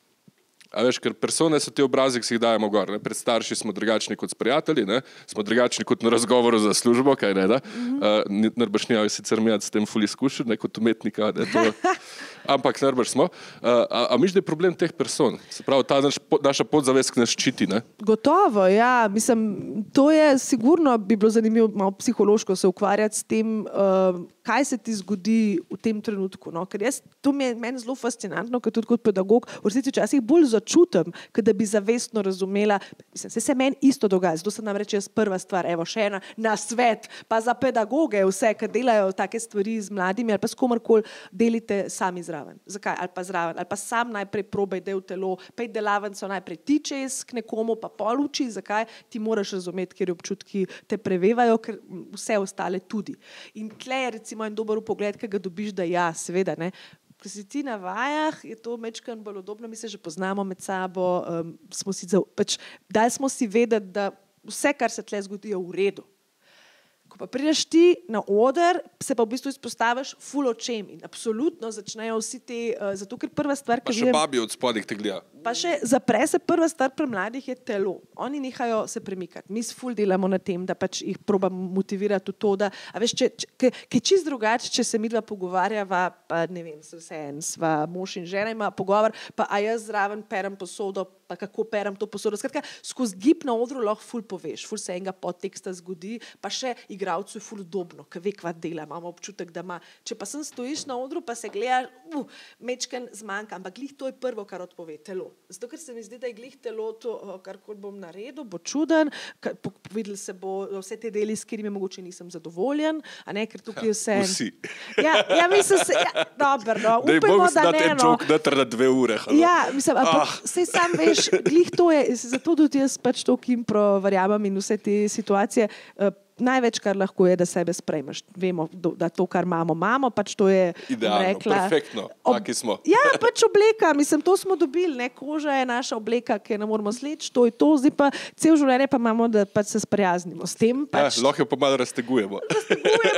A veš, ker persone so te obrazi, ki si jih dajemo gor. Ne? Pred starši smo drugačni kot s prijatelji, ne? Smo drugačni kot na razgovoru za službo, kaj ne da. Mm-hmm. Uh, Nrbašnjajo sicer imeti s tem ful izkušen, ne kot umetnika. Ne? To, ampak nrbaš smo. Uh, a, a miš, da je problem teh person? Se pravi, ta naš, naša podzavest nas ščiti, ne? Gotovo, ja. Mislim, to je sigurno bi bilo zanimivo malo psihološko se ukvarjati s tem, uh, kaj se ti zgodi v tem trenutku. No? Ker jaz, to mi je meni zelo fascinantno, ker tudi kot pedagog v resnici včasih bolj začutim, ker da bi zavestno razumela, mislim, se se meni isto dogaja, zato se nam reče jaz prva stvar, evo še ena, na svet, pa za pedagoge vse, ki delajo take stvari z mladimi ali pa s komarkoli, delite sami zraven. Zakaj? Ali pa zraven, ali pa sam najprej probaj del telo, pa je delavnico najprej ti čez k nekomu, pa pol uči, zakaj? Ti moraš razumeti, ker občutki te prevevajo, ker vse ostale tudi. In tle je recimo en dober pogled, ki ga dobiš, da ja, seveda, ne, ko si ti na vajah, je to mečkan bolj udobno, mi se že poznamo med sabo, um, smo si, pač, dali smo si vedeti, da vse, kar se tle zgodi, je v redu. Ko pa prideš ti na oder, se pa v bistvu izpostaviš ful očem in absolutno začnejo vsi te, uh, zato ker prva stvar, pa še vidim, babi od spodih te gleda. Pa še zapre se prva stvar pri mladih je telo. Oni nehajo se premikati. Mi s ful delamo na tem, da pač jih probam motivirati v to, da, a veš, če, če, ki je čist drugače, če se midva pogovarjava, pa ne vem, se vse en, sva mož in žena ima pogovor, pa a jaz zraven perem posodo, pa kako perem to posodo. Skratka, skozi gib na odru lahko ful poveš, ful se enega podteksta zgodi, pa še igravcu je ful udobno, ker ve, kva dela, imamo občutek, da ima. Če pa sem stojiš na odru, pa se gledaš, uh, mečken zmanjka, ampak glih to je prvo, kar odpove telo. Zato, ker se mi zdi, da je glih telo to, karkoli bom naredil, bo čuden, videl se bo vse te deli, s katerimi mogoče nisem zadovoljen, a ne, ker tukaj je vse... Vsi. Ja, ja mislim se, ja, dobro, no, upemo, da ne, no. Dej, bom snad en na dve ure. Halo. Ja, mislim, ampak ah. Sej sam veš, glih to je, zato tudi jaz pač to kimpro verjamem in vse te situacije, uh, največ, kar lahko je, da sebe sprejmeš. Vemo, da to, kar imamo, imamo, pač to je idealno, rekla, perfektno, ob, taki smo. Ja, pač obleka, mislim, to smo dobili, ne, koža je naša obleka, ki ne moramo sleči, to je to, zdaj pa cel življenje pa imamo, da pač se sprijaznimo s tem. Pač, ja, lahko jo pa malo raztegujemo. Raztegujemo,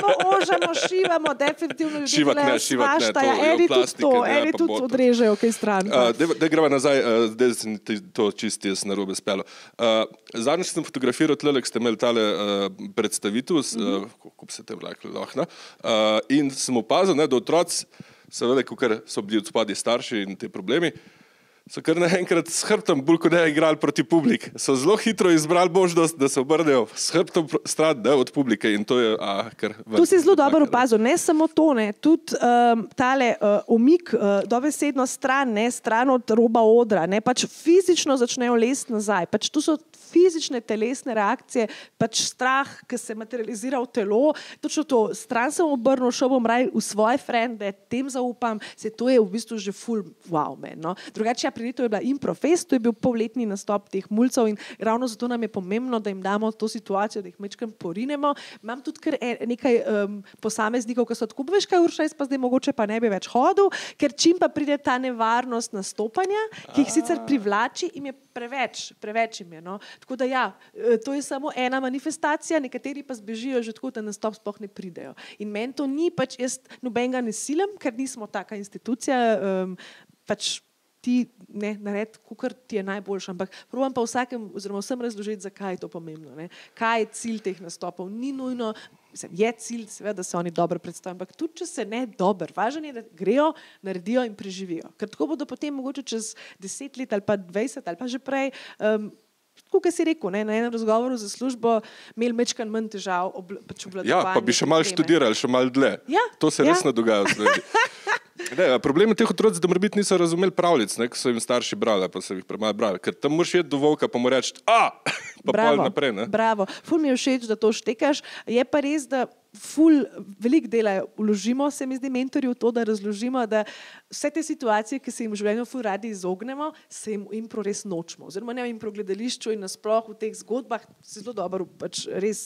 Božamo, šivamo, definitivno ljudje Šivat ne, delajo šivat ne, svašta, to ja, je eni tudi plastike, to, ne, eni pa tudi botox. odrežejo kaj stran. Uh, da gremo nazaj, uh, zdaj sem ti to čisti jaz narobe spelo. Uh, zadnjič sem fotografiral tle, ko ste imeli tale uh, predstavitev, uh, kako bi se te vlakli lahko, uh, in sem opazil, ne, da otroci, seveda, ko so bili od spodaj starši in te problemi, so kar naenkrat s hrbtom bolj kot ne igrali proti publiki. So zelo hitro izbrali možnost, da se obrnejo s hrbtom stran, ne, od publike in to je a, kar... Tu si zelo dobro opazil, ne samo to, ne, tudi um, tale uh, umik uh, dobesedno stran, ne, stran od roba odra, ne, pač fizično začnejo lesti nazaj. Pač tu so fizične telesne reakcije, pač strah, ki se materializira v telo, točno to, stran sem obrnil, šel bom raj v svoje frende, tem zaupam, se to je v bistvu že ful wow, man, no. Drugače, ja, prireditev je bila Improfest, to je bil polletni nastop teh mulcev in ravno zato nam je pomembno, da jim damo to situacijo, da jih mečkam porinemo. Imam tudi kar nekaj um, posameznikov, ki so tako, veš kaj, Urša, jaz pa zdaj mogoče pa ne bi več hodil, ker čim pa pride ta nevarnost nastopanja, ki jih sicer privlači, im je preveč, preveč im je, no. Tako da ja, to je samo ena manifestacija, nekateri pa zbežijo že tako, da nastop sploh ne pridejo. In meni to ni, pač jaz nobenega ne silim, ker nismo taka institucija, um, pač ti ne, naredi, kukor ti je najboljši, ampak probam pa vsakem, oziroma vsem razložiti, zakaj je to pomembno, ne. Kaj je cilj teh nastopov. Ni nujno, mislim, je cilj, seveda, da se oni dobro predstavijo, ampak tudi, če se ne dobro, važno je, da grejo, naredijo in preživijo. Ker tako bodo potem mogoče čez deset let ali pa dvajset ali pa že prej, um, kot si rekel, ne, na enem razgovoru za službo imeli mečkan manj težav obl, pač obvladovanja. Ja, pa bi še malo študirali, še malo dlje. Ja, to se ja. resno dogaja v Sloveniji. Ne, problem je teh otroci, da morbiti niso razumeli pravljic, ne, ko so jim starši brali, pa so jih premalo brali. Ker tam moraš jeti do volka, pa mu reči, a, pa pol naprej. Ne. Bravo, ful mi je všeč, da to štekaš. Je pa res, da ful veliko dela vložimo, se mi zdi mentorji v to, da razložimo, da vse te situacije, ki se jim v življenju ful radi izognemo, se jim v impro res nočemo. Oziroma ne v impro gledališču in nasploh v teh zgodbah, si zelo dobro pač res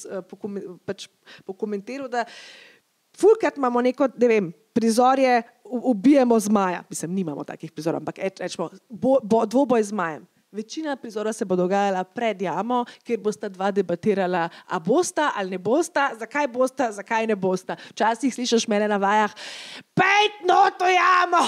pač pokomentiral, da fulkrat imamo neko, ne vem, prizorje, ubijemo zmaja. Mislim, nimamo takih prizorov, ampak rečemo, bo, bo, dvoboj z zmajem. Večina prizorov se bo dogajala pred jamo, kjer bosta dva debatirala, a bosta ali ne bosta, zakaj bosta, zakaj ne bosta. Včasih slišiš mene na vajah, pejt no to jamo!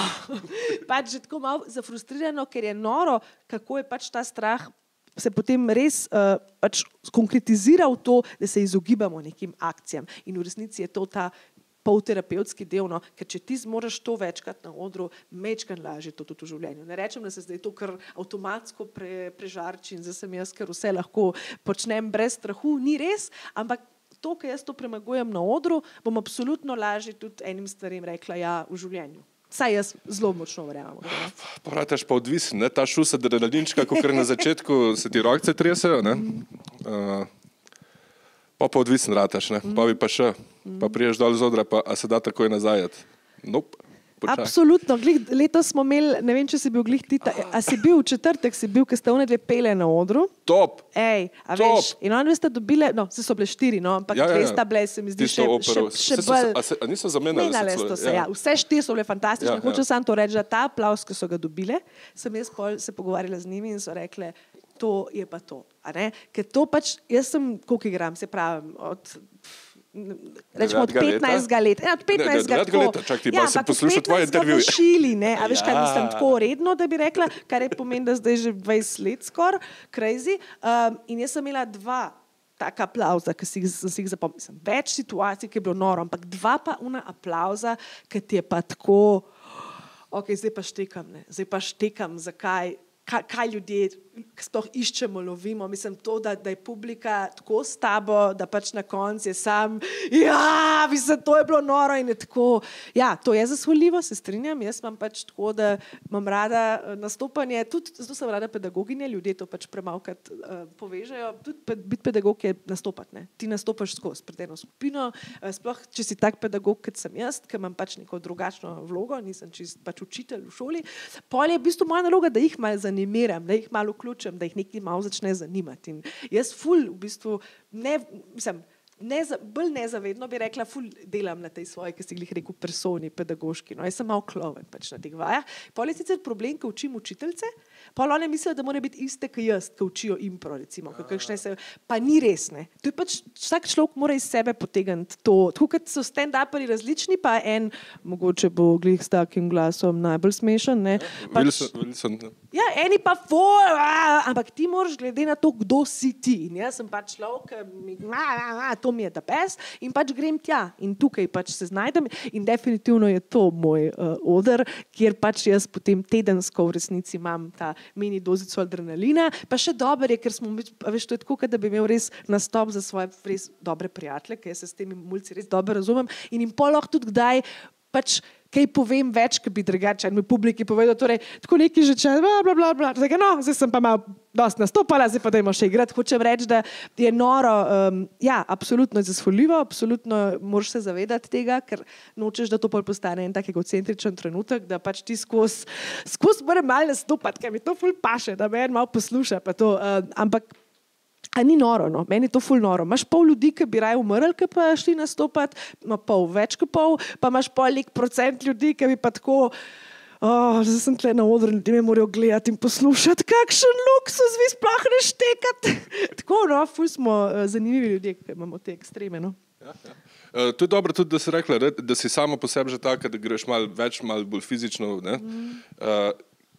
Pač že tako malo zafrustrirano, ker je noro, kako je pač ta strah se potem res uh, pač konkretizira v to, da se izogibamo nekim akcijam. In v resnici je to ta polterapevtski del, no, ker če ti zmoreš to večkrat na odru, mečkan lažje to tudi v življenju. Ne rečem, da se zdaj to kar avtomatsko pre, prežarči in zdaj sem jaz, ker vse lahko počnem brez strahu, ni res, ampak to, kar jaz to premagujem na odru, bom absolutno lažje tudi enim stvarem rekla ja v življenju. Saj jaz zelo močno verjamem. Praviš pa odvisen, ne? Ta šusa adrenalinčka, ko kar na začetku se ti rokce tresejo, ne? Uh, pa pa odvisen rataš, ne? Pa bi pa še, pa priješ dol z odra, pa a se da takoj nazaj. Nope. Počaj. Absolutno. Glih, letos smo imeli, ne vem, če si bil glih Tita, a si bil v četrtek, si bil, ker ste one dve pele na odru. Top! Ej, a Top. veš, in one dve sta dobile, no, se so bile štiri, no, ampak Ja, ja, dve ja. sta bile, se mi zdi, Tisto še, opero. še, še Vse so se- bolj... a se- a niso zamenjali Menjale se celo? sto se, ja. Vse štiri so bile fantastične. Ja, Hočem ja. samo to reči, da ta aplavz, ki so ga dobile, sem jaz pol se pogovarjala z njimi in so rekle, to je pa to. A ne? Ker to pač, jaz sem, koliko igram, se pravim, od... Rečemo od Devetega leta? petnajstega leta. Ja, od petnajstega devetega tako. leta, čak ti Ja, pa sem ampak od poslušal tvoje petnajstega intervjuje. v šili, ne, a veš kaj, Ja. mislim, tako redno, da bi rekla, kar je pomeni, da zdaj že dvajset let skor, crazy. Um, in jaz sem imela dva taka aplauza, ki si jih, sem si jih zapomnila. Več situacij, ki je bilo noro, ampak dva pa una aplauza, ki ti je pa tako, ok, zdaj pa štekam, ne, zdaj pa štekam, zakaj, kaj, kaj ljudje sploh iščemo, lovimo. Mislim to, da, da je publika tako s tabo, da pač na koncu je sam, ja, mislim, to je bilo noro in je tako. Ja, to je zasvoljivo, se strinjam, jaz imam pač tako, da imam rada nastopanje, tudi zato sem rada pedagoginja, ljudje to pač premalkrat uh, povežejo, tudi pe, biti pedagog je nastopati, ne. Ti nastopaš skozi pred eno skupino, uh, sploh, če si tak pedagog, kot sem jaz, ker imam pač neko drugačno vlogo, nisem čist pač učitelj v šoli, pol je v bistvu moja naloga, da jih malo zanimiram, da jih malo vključim, da jih nekaj malo začne zanimati. In jaz ful v bistvu ne, mislim, neza, bolj nezavedno bi rekla, ful delam na tej svoji, ki si jih rekel, personi, pedagoški. No, jaz sem malo kloven pač na teh vajah. Pol je sicer problem, ko učim učiteljce, pol one mislijo, da mora biti iste, kot jaz, ko učijo impro, recimo, kakšne se, pa ni res, ne. To je pač, vsak človek mora iz sebe potegniti to. Tako kot so stand-uperi različni, pa en, mogoče bo glih s takim glasom najbolj smešen, ne. Pač, Wilson, Wilson, ne. Ja, eni pa ful, a, ampak ti moraš glede na to, kdo si ti. In jaz sem pač človek, mi, a, a, a, to mi je da best in pač grem tja in tukaj pač se znajdem in definitivno je to moj uh, oder, kjer pač jaz potem tedensko v resnici imam ta mini dozico adrenalina, pa še dober je, ker smo, veš, to je tako, da bi imel res nastop za svoje res dobre prijatelje, ker jaz se s temi mulci res dobro razumem in jim pol lahko tudi kdaj pač kaj povem več, kot bi drugače mi publiki povedal, torej tako neki že čas, bla, bla, bla, bla, zdaj, no, zdaj sem pa malo dosti nastopala, zdaj pa dajmo še igrati. Hočem reči, da je noro, um, ja, absolutno je zasvoljivo, absolutno moraš se zavedati tega, ker nočeš, da to pol postane en tak egocentričen trenutek, da pač ti skozi, skozi moram malo nastopati, ker mi to ful paše, da me en malo posluša, pa to, uh, ampak a ni noro, no, meni je to ful noro. Imaš pol ljudi, ki bi raje umrli, ki pa šli nastopati, ima pol več kot pol, pa imaš pol nek procent ljudi, ki bi pa tako, oh, zdaj sem tle na odru, ljudje me morajo gledati in poslušati, kakšen luksus, vi sploh ne štekate. Tako, no, ful smo uh, zanimivi ljudje, ki imamo te ekstreme, no. Ja, ja. Uh, to je dobro tudi, da si rekla, da, da si sama po sebi že taka, da greš malo več, malo bolj fizično, ne? Mm. Uh,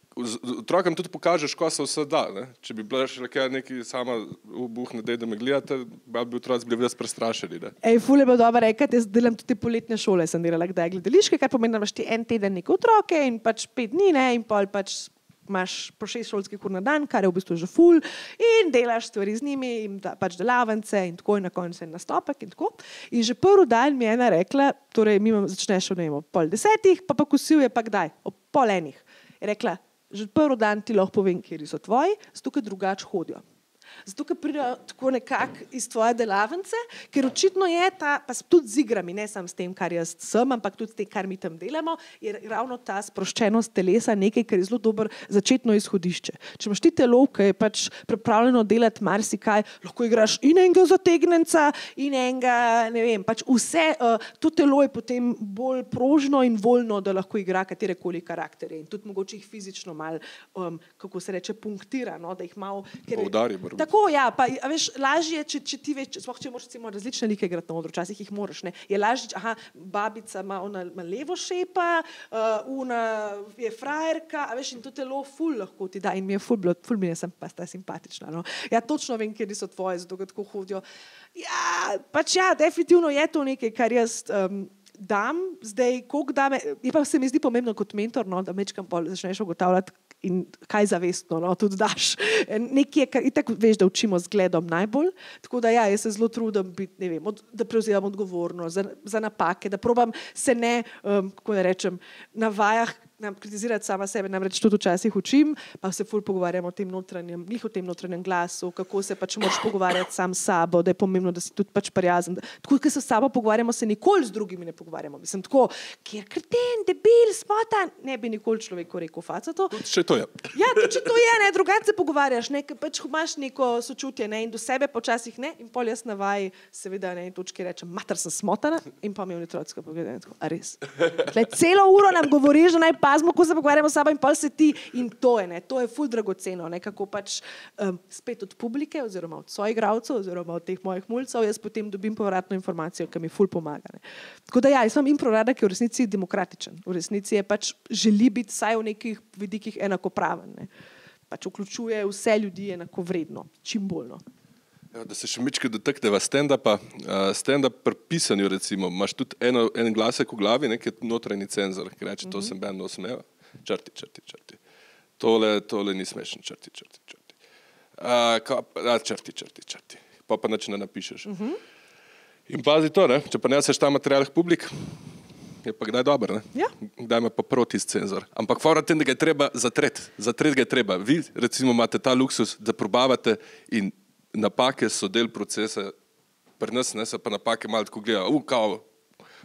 Otrokom tudi pokažeš, ko se vse da. Ne? Če bi bila še nekaj sama ubuh, ne dej, da me gledate, bi otroci bili ves prestrašeni. Ne? Ej, ful je bilo dobro rekati, jaz delam tudi poletne šole, sem delala kdaj gledališke, kar pomeni, da imaš ti en teden neke otroke in pač pet dni, ne, in pol pač imaš po šest šolskih ur na dan, kar je v bistvu že ful, in delaš stvari z njimi, in da, pač delavance in tako in na koncu en nastopek in tako. In že prvi dan mi je ena rekla, torej mi začneš o pol desetih, pa pa kosil je pa kdaj, ob pol enih. Je rekla, že prvi dan ti lahko povem, kjer so tvoji, zato ker drugače hodijo. Zato, ker pridejo tako nekako iz tvoje delavnice, ker očitno je ta, pa tudi z igrami, ne samo s tem, kar jaz sem, ampak tudi s tem, kar mi tam delamo, je ravno ta sproščenost telesa nekaj, kar je zelo dober začetno izhodišče. Če imaš ti telo, ki je pač pripravljeno delati marsikaj, lahko igraš in enega zategnenca, in enega, ne vem, pač vse, uh, to telo je potem bolj prožno in voljno, da lahko igra katerekoli karakterje. In tudi mogoče jih fizično malo, um, kako se reče, punktira, no, da jih malo... Poudari, Tako, ja, pa a veš, lažje, če, če ti veš, sploh če moraš recimo različne like igrati na odru, včasih jih moraš, ne, je lažje, aha, babica ima, ona ima levo šepa, uh, una je frajerka, a veš, in to telo ful lahko ti da in mi je ful bilo, ful mi je sem pa sta simpatična, no. Ja, točno vem, kjer so tvoje, zato ga tako hodijo. Ja, pač ja, definitivno je to nekaj, kar jaz um, dam, zdaj, koliko dame, je pa se mi zdi pomembno kot mentor, no, da mečkam pol začneš ugotavljati, in kaj zavestno, no, tudi daš. Nekje, itak veš, da učimo z gledom najbolj, tako da ja, jaz se zelo trudim biti, ne vem, od, da prevzemam odgovornost za, za napake, da probam se ne, um, kako ne rečem, na vajah nam kritizirati sama sebe, namreč tudi včasih učim, pa se ful pogovarjamo o tem notranjem, glih o tem notranjem glasu, kako se pač moraš pogovarjati sam s sabo, da je pomembno, da si tudi pač prijazen. Tako, ker se s sabo pogovarjamo, se nikoli z drugimi ne pogovarjamo. Mislim, tako, kjer kreten, debil, smotan, ne bi nikoli človeku rekel faca to. Tudi če to je. Ja, tudi če to je, ne, drugače se pogovarjaš, ne, pač imaš neko sočutje, ne, in do sebe počasih ne, in pol jaz na vaji, seveda na eni točki rečem, mater sem smotana, in pa mi v otroci pogledajo, tako, a res. Tle, celo uro nam govoriš, da naj pazimo, ko se pogovarjamo s sabo in pol se ti, in to je, ne, to je ful dragoceno, ne, kako pač um, spet od publike, oziroma od soigralcev, oziroma od teh mojih mulcev, jaz potem dobim povratno informacijo, ki mi ful pomaga, ne. Tako da ja, jaz imam impro rada, ki je v resnici demokratičen. V resnici je pač želi biti vsaj v nekih vidikih enakopraven, ne. Pač vključuje vse ljudi enakovredno, čim bolj, no. Ja, da se še mičke dotakneva stand-upa. Uh, stand-up pri pisanju, recimo, imaš tudi eno, en glasek v glavi, nekaj notranji cenzor, ki reče, to sem ben, no smeva, črti, črti, črti. Tole, tole ni smešen, črti, črti, črti. Uh, ka, a, črti, črti, črti. Pa pa nič ne napišeš. Uh -huh. In pazi to, ne? Če pa neseš ta material k publik, je pa kdaj dober, ne? Ja. Kdaj me pa proti cenzor. Ampak fora tem, da ga je treba zatret. Zatret ga je treba. Vi, recimo, imate ta luksus, da probavate in napake so del procesa, pri nas ne, se pa napake malo tako gleda, u, kao,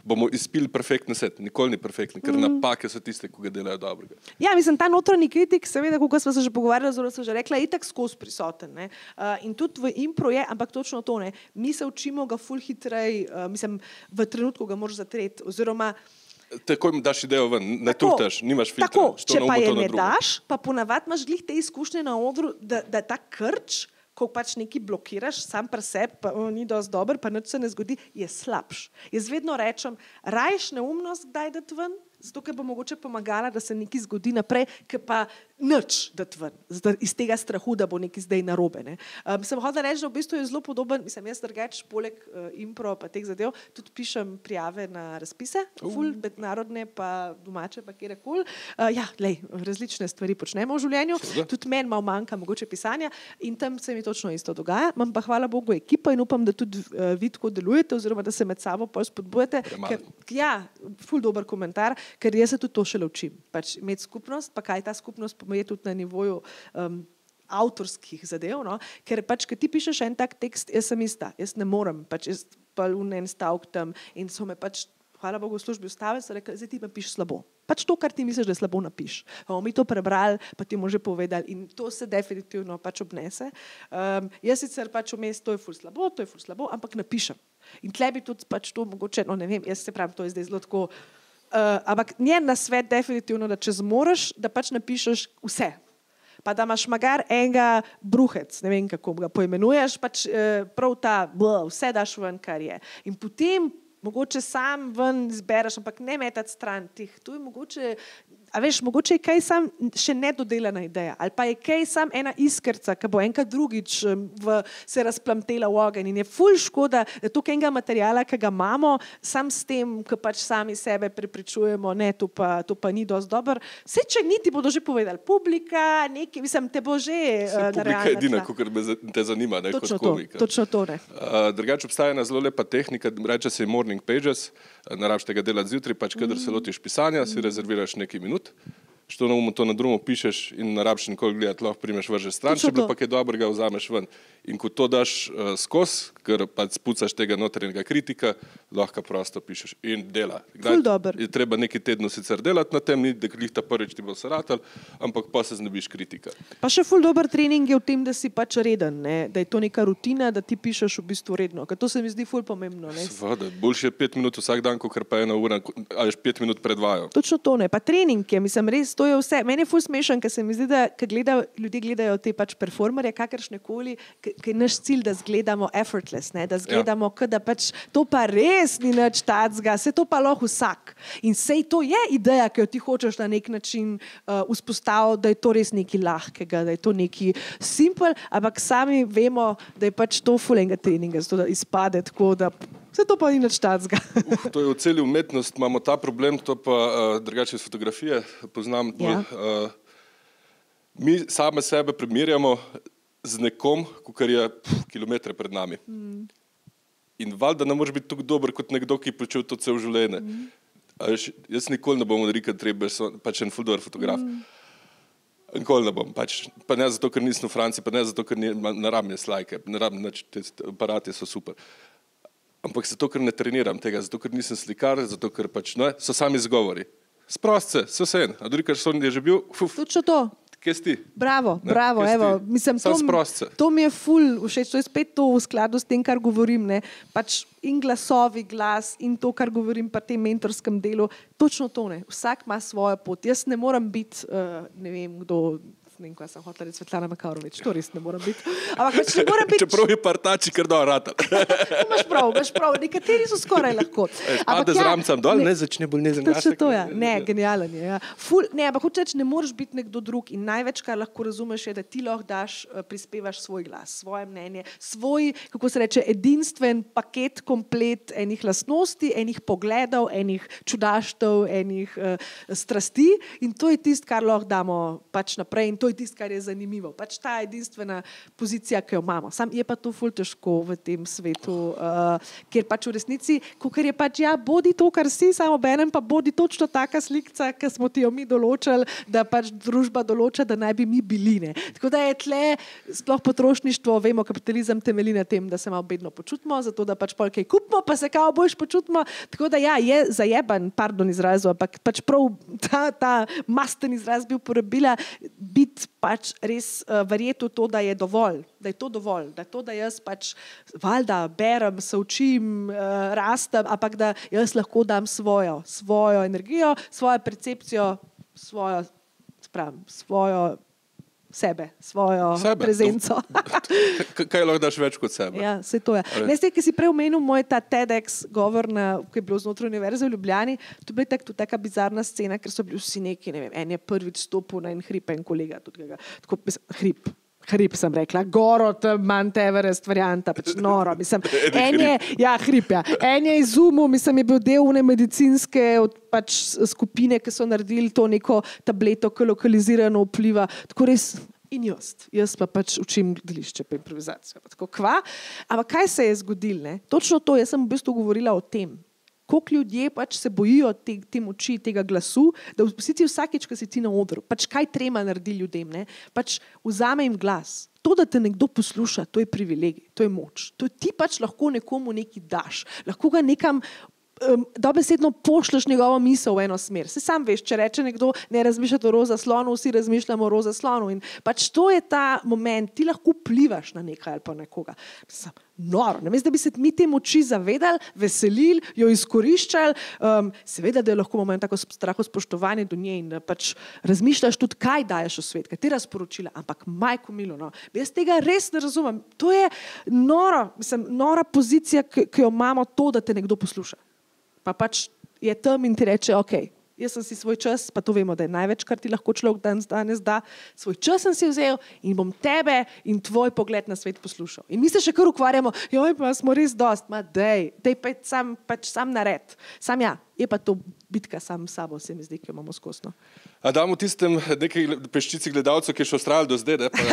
bomo izpili perfektni set. Nikoli ni perfektni, ker mm. napake so tiste, ki ga delajo dobrega. Ja, mislim, ta notranji kritik, seveda, kot smo se že pogovarjali, zelo sem že rekla, je itak skozi prisoten. Ne? Uh, in tudi v impro je, ampak točno to ne. Mi se učimo ga ful hitrej, uh, mislim, v trenutku ga moraš zatreti, oziroma tako jim daš idejo ven, ne tako, tuhtaš, nimaš filtra. Tako, če pa je ne daš, pa ponavadi imaš glih te izkušnje na odru, da, da ta krč, ko pač nekaj blokiraš, sam pri sebi, pa o, ni dosti dober, pa nič se ne zgodi, je slabš. Jaz vedno rečem, rajš neumnost kdaj dati ven, zato ker bo mogoče pomagala, da se nekaj zgodi naprej, ker pa nič dati ven, iz tega strahu, da bo nekaj zdaj narobe. Ne. Um, sem hodila reči, da v bistvu je zelo podoben, mislim, jaz drugač, poleg uh, impro pa teh zadev, tudi pišem prijave na razpise, uh. ful, mednarodne pa domače, pa kjerkoli. Uh, ja, lej, različne stvari počnemo v življenju, Seveda. Tudi meni malo manjka mogoče pisanja in tam se mi točno isto dogaja. Imam pa hvala Bogu ekipo in upam, da tudi uh, vi tako delujete oziroma da se med sabo pol spodbujate. Ker, ja, ful dober komentar, ker jaz se tudi to šele učim. Pač imeti skupnost, pa kaj ta skupnost pomeni tudi na nivoju um, avtorskih zadev, no? Ker pač, ker ti pišeš en tak tekst, jaz sem ista, jaz ne morem, pač jaz pa v en stavk tam in so me pač, hvala Bogu, v službi ustavili, so rekli, zdaj ti pa pišeš slabo. Pač to, kar ti misliš, da je slabo, napiš. Pa mi to prebrali, pa ti bomo že povedali in to se definitivno pač obnese. Um, jaz sicer pač vmes, to je ful slabo, to je ful slabo, ampak napišem. In tle bi tudi pač to mogoče, no ne vem, jaz se pravim, to je zdaj zelo tako, uh, ampak njen nasvet definitivno, da če zmoreš, da pač napišeš vse. Pa da imaš magar enega bruhec, ne vem, kako ga poimenuješ, pač uh, prav ta, bl, vse daš ven, kar je. In potem mogoče sam ven izbereš, ampak ne metati stran tih. To je mogoče, a veš, mogoče je kaj sam še nedodelana ideja, ali pa je kaj sam ena iskrca, ki bo enkrat drugič v, se razplamtela v ogenj in je ful škoda, da tukaj enega materijala, ki ga imamo, sam s tem, ki pač sami sebe prepričujemo, ne, to pa, to pa ni dosti dober. Vse, če ni, ti bodo že povedali, publika, neki, mislim, te bo že uh, publika je edina, kot te zanima, ne, točno kot komika. To, točno to, ne. Uh, drugače obstaja ena zelo lepa tehnika, reče se morning pages, ne rabiš tega delati zjutraj, pač kadar se lotiš pisanja, si rezerviraš nekaj minut, što na umu to na drugo pišeš in ne rabiš nikoli gledati, lahko primeš vržeš stran, če bi pa kaj dobrega vzameš ven. In ko to daš uh, skozi, ker pač spucaš tega notranjega kritika, lahko prosto pišeš in dela. Ful dober. Je treba nekaj tednov sicer delati na tem, ni da ta prvič ti bo saratal, ampak pa se znebiš kritika. Pa še ful dober trening je v tem, da si pač reden, ne? Da je to neka rutina, da ti pišeš v bistvu redno, ker to se mi zdi ful pomembno. Ne? Seveda, boljše je pet minut vsak dan, kot pa ena ura, ali pet minut predvajo. Točno to ne, pa trening je, mislim, res, to je vse. Meni je ful smešen, ker se mi zdi, da gleda, ljudje gledajo te pač performerje, kakršnekoli, ker je naš cilj, da zgledamo effortless, ne? Da zgledamo, ja. Da pač to pa res ni nič tacga, se to pa lahko vsak. In sej to je ideja, ki jo ti hočeš na nek način uh, vzpostaviti, da je to res nekaj lahkega, da je to nekaj simple, ampak sami vemo, da je pač to ful enega treninga, zato da izpade tako, da vse to pa ni nič tacga. Uh, to je v celi umetnost, imamo ta problem, to pa uh, drugače iz fotografije poznam. Ja. Uh, mi same sebe primerjamo z nekom, kar je pf, kilometre pred nami. Mm. In valjda ne moreš biti tako dober kot nekdo, ki je počel to cel življenje. Mm. Až, jaz nikoli ne bom rekel, treba je pač en ful dober fotograf. Mm. Nikoli ne bom. Pač, pa ne zato, ker nisem v Franciji, pa ne zato, ker ni, ne rabim je slajke, ne rabim, neč, te aparati so super. Ampak zato, ker ne treniram tega, zato, ker nisem slikar, zato, ker pač, ne, so sami izgovori. Sprost se, so se en. A drugi, kar so je že bil, fuf. Točno to. Kje si ti? Bravo, ne? Bravo, evo. Mislim, to, to mi je ful všeč, to je spet to v skladu s tem, kar govorim, ne. Pač in glasovi glas in to, kar govorim pa tem mentorskem delu, točno to, ne. Vsak ima svojo pot. Jaz ne moram biti, uh, ne vem, kdo, ne vem, kaj sem hotela reči, Svetlana Makarovič, to res ne moram biti. Ampak pač ne moram biti... Čeprav je partači, ker da rata. Imaš prav, imaš prav, nekateri so skoraj lahko. Pade z ramcem dol, ne, ne začne bolj nezen glasek. To je, ne, genijalen je. Ja. Ful, ne, ampak hoče reči, ne moreš biti nekdo drug in največ, kar lahko razumeš, je, da ti lahko daš, prispevaš svoj glas, svoje mnenje, svoj, kako se reče, edinstven paket, komplet enih lastnosti, enih pogledov, enih čudaštev, enih uh, strasti in to je tisto, kar lahko damo pač naprej in to to je tisto, kar je zanimivo. Pač ta edinstvena pozicija, ki jo imamo. Sam je pa to ful težko v tem svetu, uh, kjer pač v resnici, kakor je pač, ja, bodi to, kar si, samo obenem pa bodi točno taka slikca, ki smo ti jo mi določili, da pač družba določa, da naj bi mi bili. Ne. Tako da je tle sploh potrošništvo, vemo, kapitalizem temelji na tem, da se malo bedno počutimo, zato da pač pol kaj kupimo, pa se kao boljš počutimo. Tako da ja, je zajeban, pardon izrazu, ampak pač prav ta, ta masten izraz bi uporabila, biti pač res uh, verjetu to, da je dovolj, da je to dovolj, da je to, da jaz pač valjda berem, se učim, uh, rastem, ampak da jaz lahko dam svojo, svojo energijo, svojo percepcijo, svojo, spravim, svojo sebe, svojo sebe. prezenco. Kaj lahko daš več kot sebe? Ja, se to je. Ne, zdaj, ki si prej omenil moj ta TEDx govor, na, ki je bilo znotraj univerze v Ljubljani, to je bila tak, taka bizarna scena, ker so bili vsi neki, ne vem, en je prvič stopil na en hrib, en kolega, tudi ga, tako, hrib, hrib sem rekla, goro, Mount Everest varianta, pač noro, mislim, en je, ja, hrib, ja, en je izumil, mislim, je bil del une medicinske od pač skupine, ki so naredili to neko tableto, ki lokalizirano vpliva, tako res. In jaz, jaz pa pač učim gledališče pa improvizacijo. Tako, kva? Ampak kaj se je zgodilo? Ne? Točno to, jaz sem v bistvu govorila o tem, koliko ljudje pač se bojijo te, te moči, tega glasu, da v bistvu vsakič, ko si ti na odru, pač kaj trema naredi ljudem, ne? Pač vzame jim glas. To, da te nekdo posluša, to je privilegij, to je moč. To ti pač lahko nekomu nekaj daš, lahko ga nekam Um, dobesedno pošleš njegovo misel v eno smer. Se sam veš, če reče nekdo, ne razmišljate o roza slonu, vsi razmišljamo o roza slonu. In pač to je ta moment, ti lahko vplivaš na nekaj ali pa nekoga. Mislim, noro. Namesto da bi se mi te moči zavedali, veselili, jo izkoriščali, um, seveda, da je lahko moment tako straho spoštovanje do nje in pač razmišljaš tudi, kaj daješ v svet, katera sporočila, ampak majko milo, no. Jaz tega res ne razumem. To je noro, mislim, nora pozicija, ki, ki jo imamo, to, da te nekdo posluša. Pa pač je tam in ti reče, ok, jaz sem si svoj čas, pa to vemo, da je največ, kar ti lahko človek danes, danes da, svoj čas sem si vzel in bom tebe in tvoj pogled na svet poslušal. In mi se še kar ukvarjamo, joj, pa smo res dost, ma dej, dej pa sam, pač sam nared. Sam ja, je pa to bitka sam s sabo, se mi zdi, ki jo imamo skosno. A damo tistem nekaj peščici gledalcev, ki je še ustrajali do zdaj, ne, pa,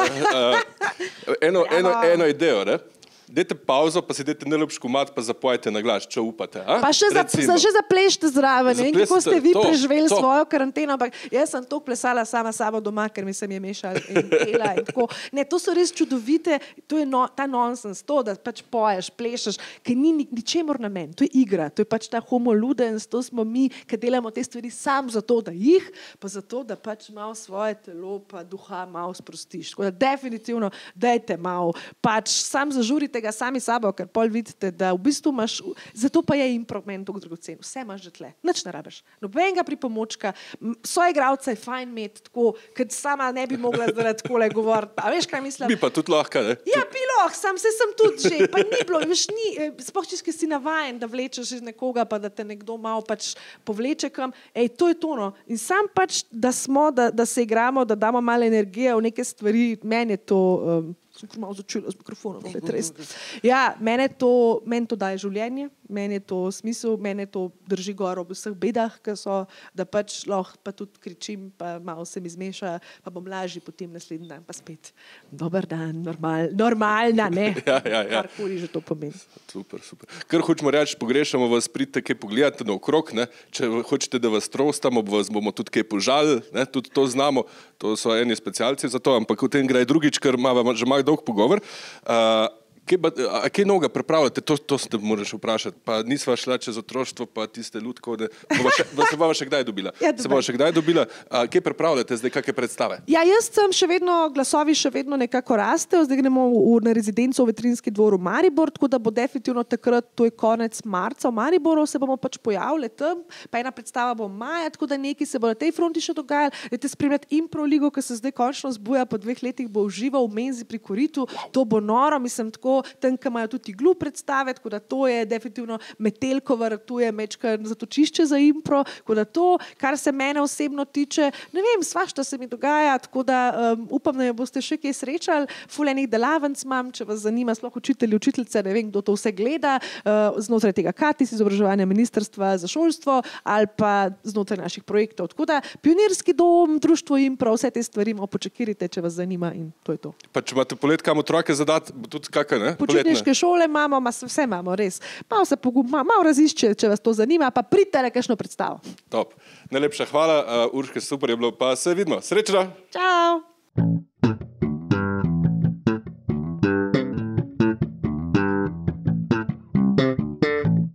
uh, eno, eno, eno idejo, ne? Dajte pauzo, pa si dajte najlepši komad, pa zapojete na glas, če upate. A? Pa še, za, še zaplešite zraven, ne vem, kako ste vi to, preživeli to. svojo karanteno, ampak jaz sem to plesala sama sabo doma, ker mi se mi je mešala in pela in tako. Ne, to so res čudovite, to je no, ta nonsens, to, da pač poješ, plešeš, ker ni ničemor namen, to je igra, to je pač ta homo ludens, to smo mi, ki delamo te stvari sam zato, da jih, pa zato, da pač malo svoje telo pa duha malo sprostiš. Tako da definitivno dajte malo, pač sam zažurite ga sami sabo, ker pol vidite, da v bistvu imaš, zato pa je impro meni tako dragocen, vse imaš že tle, nič ne rabiš, nobenega pripomočka, soigralca je fajn imeti tako, ker sama ne bi mogla zdaj takole govoriti, a veš, kaj mislim? Bi pa tudi lahko, ne? Ja, bi lahko, sam se sem tudi že, pa ni bilo, veš, ni, sploh čisto si navajen, da vlečeš iz nekoga, pa da te nekdo malo pač povleče kam, ej, to je to, no, in sam pač, da smo, da, da se igramo, da damo malo energije v neke stvari, meni je to, um, sem kar malo začula z mikrofonom, res. Ja, meni to, meni to daje življenje, meni je to smisel, meni to drži gor ob vseh bedah, ki so, da pač lahko pa tudi kričim, pa malo se mi zmeša, pa bom lažji potem naslednji dan, pa spet. Dober dan, normal, normalna, ne? Ja, ja, ja. Karkoli že to pomeni. Super, super. Kar hočemo reči, pogrešamo vas, pridite kaj pogledati naokrog, ne? Če hočete, da vas trostamo, vas bomo tudi kaj požalili, ne? Tudi to znamo, to so eni specialci za to, ampak v tem gre drugič, ker imamo že malo dolg pogovor. Uh, Kaj, ba, a kaj noga pripravljate? To, to ste moraš vprašati. Pa nisva šla čez otroštvo, pa tiste ljudko, da se bova še kdaj dobila. Ja, se bova še kdaj dobila. A, kaj pripravljate zdaj, kakšne predstave? Ja, jaz sem še vedno, glasovi še vedno nekako rastejo, zdaj gremo v, na rezidenco v Veterinski dvor v Maribor, tako da bo definitivno takrat, to je konec marca v Mariboru, se bomo pač pojavili tam, pa ena predstava bo maja, tako da nekaj se bo na tej fronti še dogajalo. Dajte spremljati Impro ligo, ki se zdaj končno zbuja, po dveh letih bo užival v Menzi pri Koritu, to bo noro, mislim tako. lahko tam, ki imajo tudi iglu predstave, tako da to je definitivno Metelkova ratuje mečka zatočišče za impro, tako da to, kar se mene osebno tiče, ne vem, svašta se mi dogaja, tako da um, upam, da jo boste še kje srečali. Ful enih delavnic imam, če vas zanima, sploh učitelji, učiteljice, ne vem, kdo to vse gleda, uh, znotraj tega KATIS, izobraževanja Ministrstva za šolstvo ali pa znotraj naših projektov. Tako da Pionirski dom, Društvo Impro, vse te stvari malo počakirite, če vas zanima in to je to. Pa če imate polet kam otroke zadati, bo tudi kakaj, ne? Počitniške šole imamo, ma vse imamo, res. Malo se pogum, malo razišče, če vas to zanima, pa pridite na kakšno predstavo. Top. Najlepša hvala, uh, Urška, super je bilo, pa se vidimo. Srečno! Čau!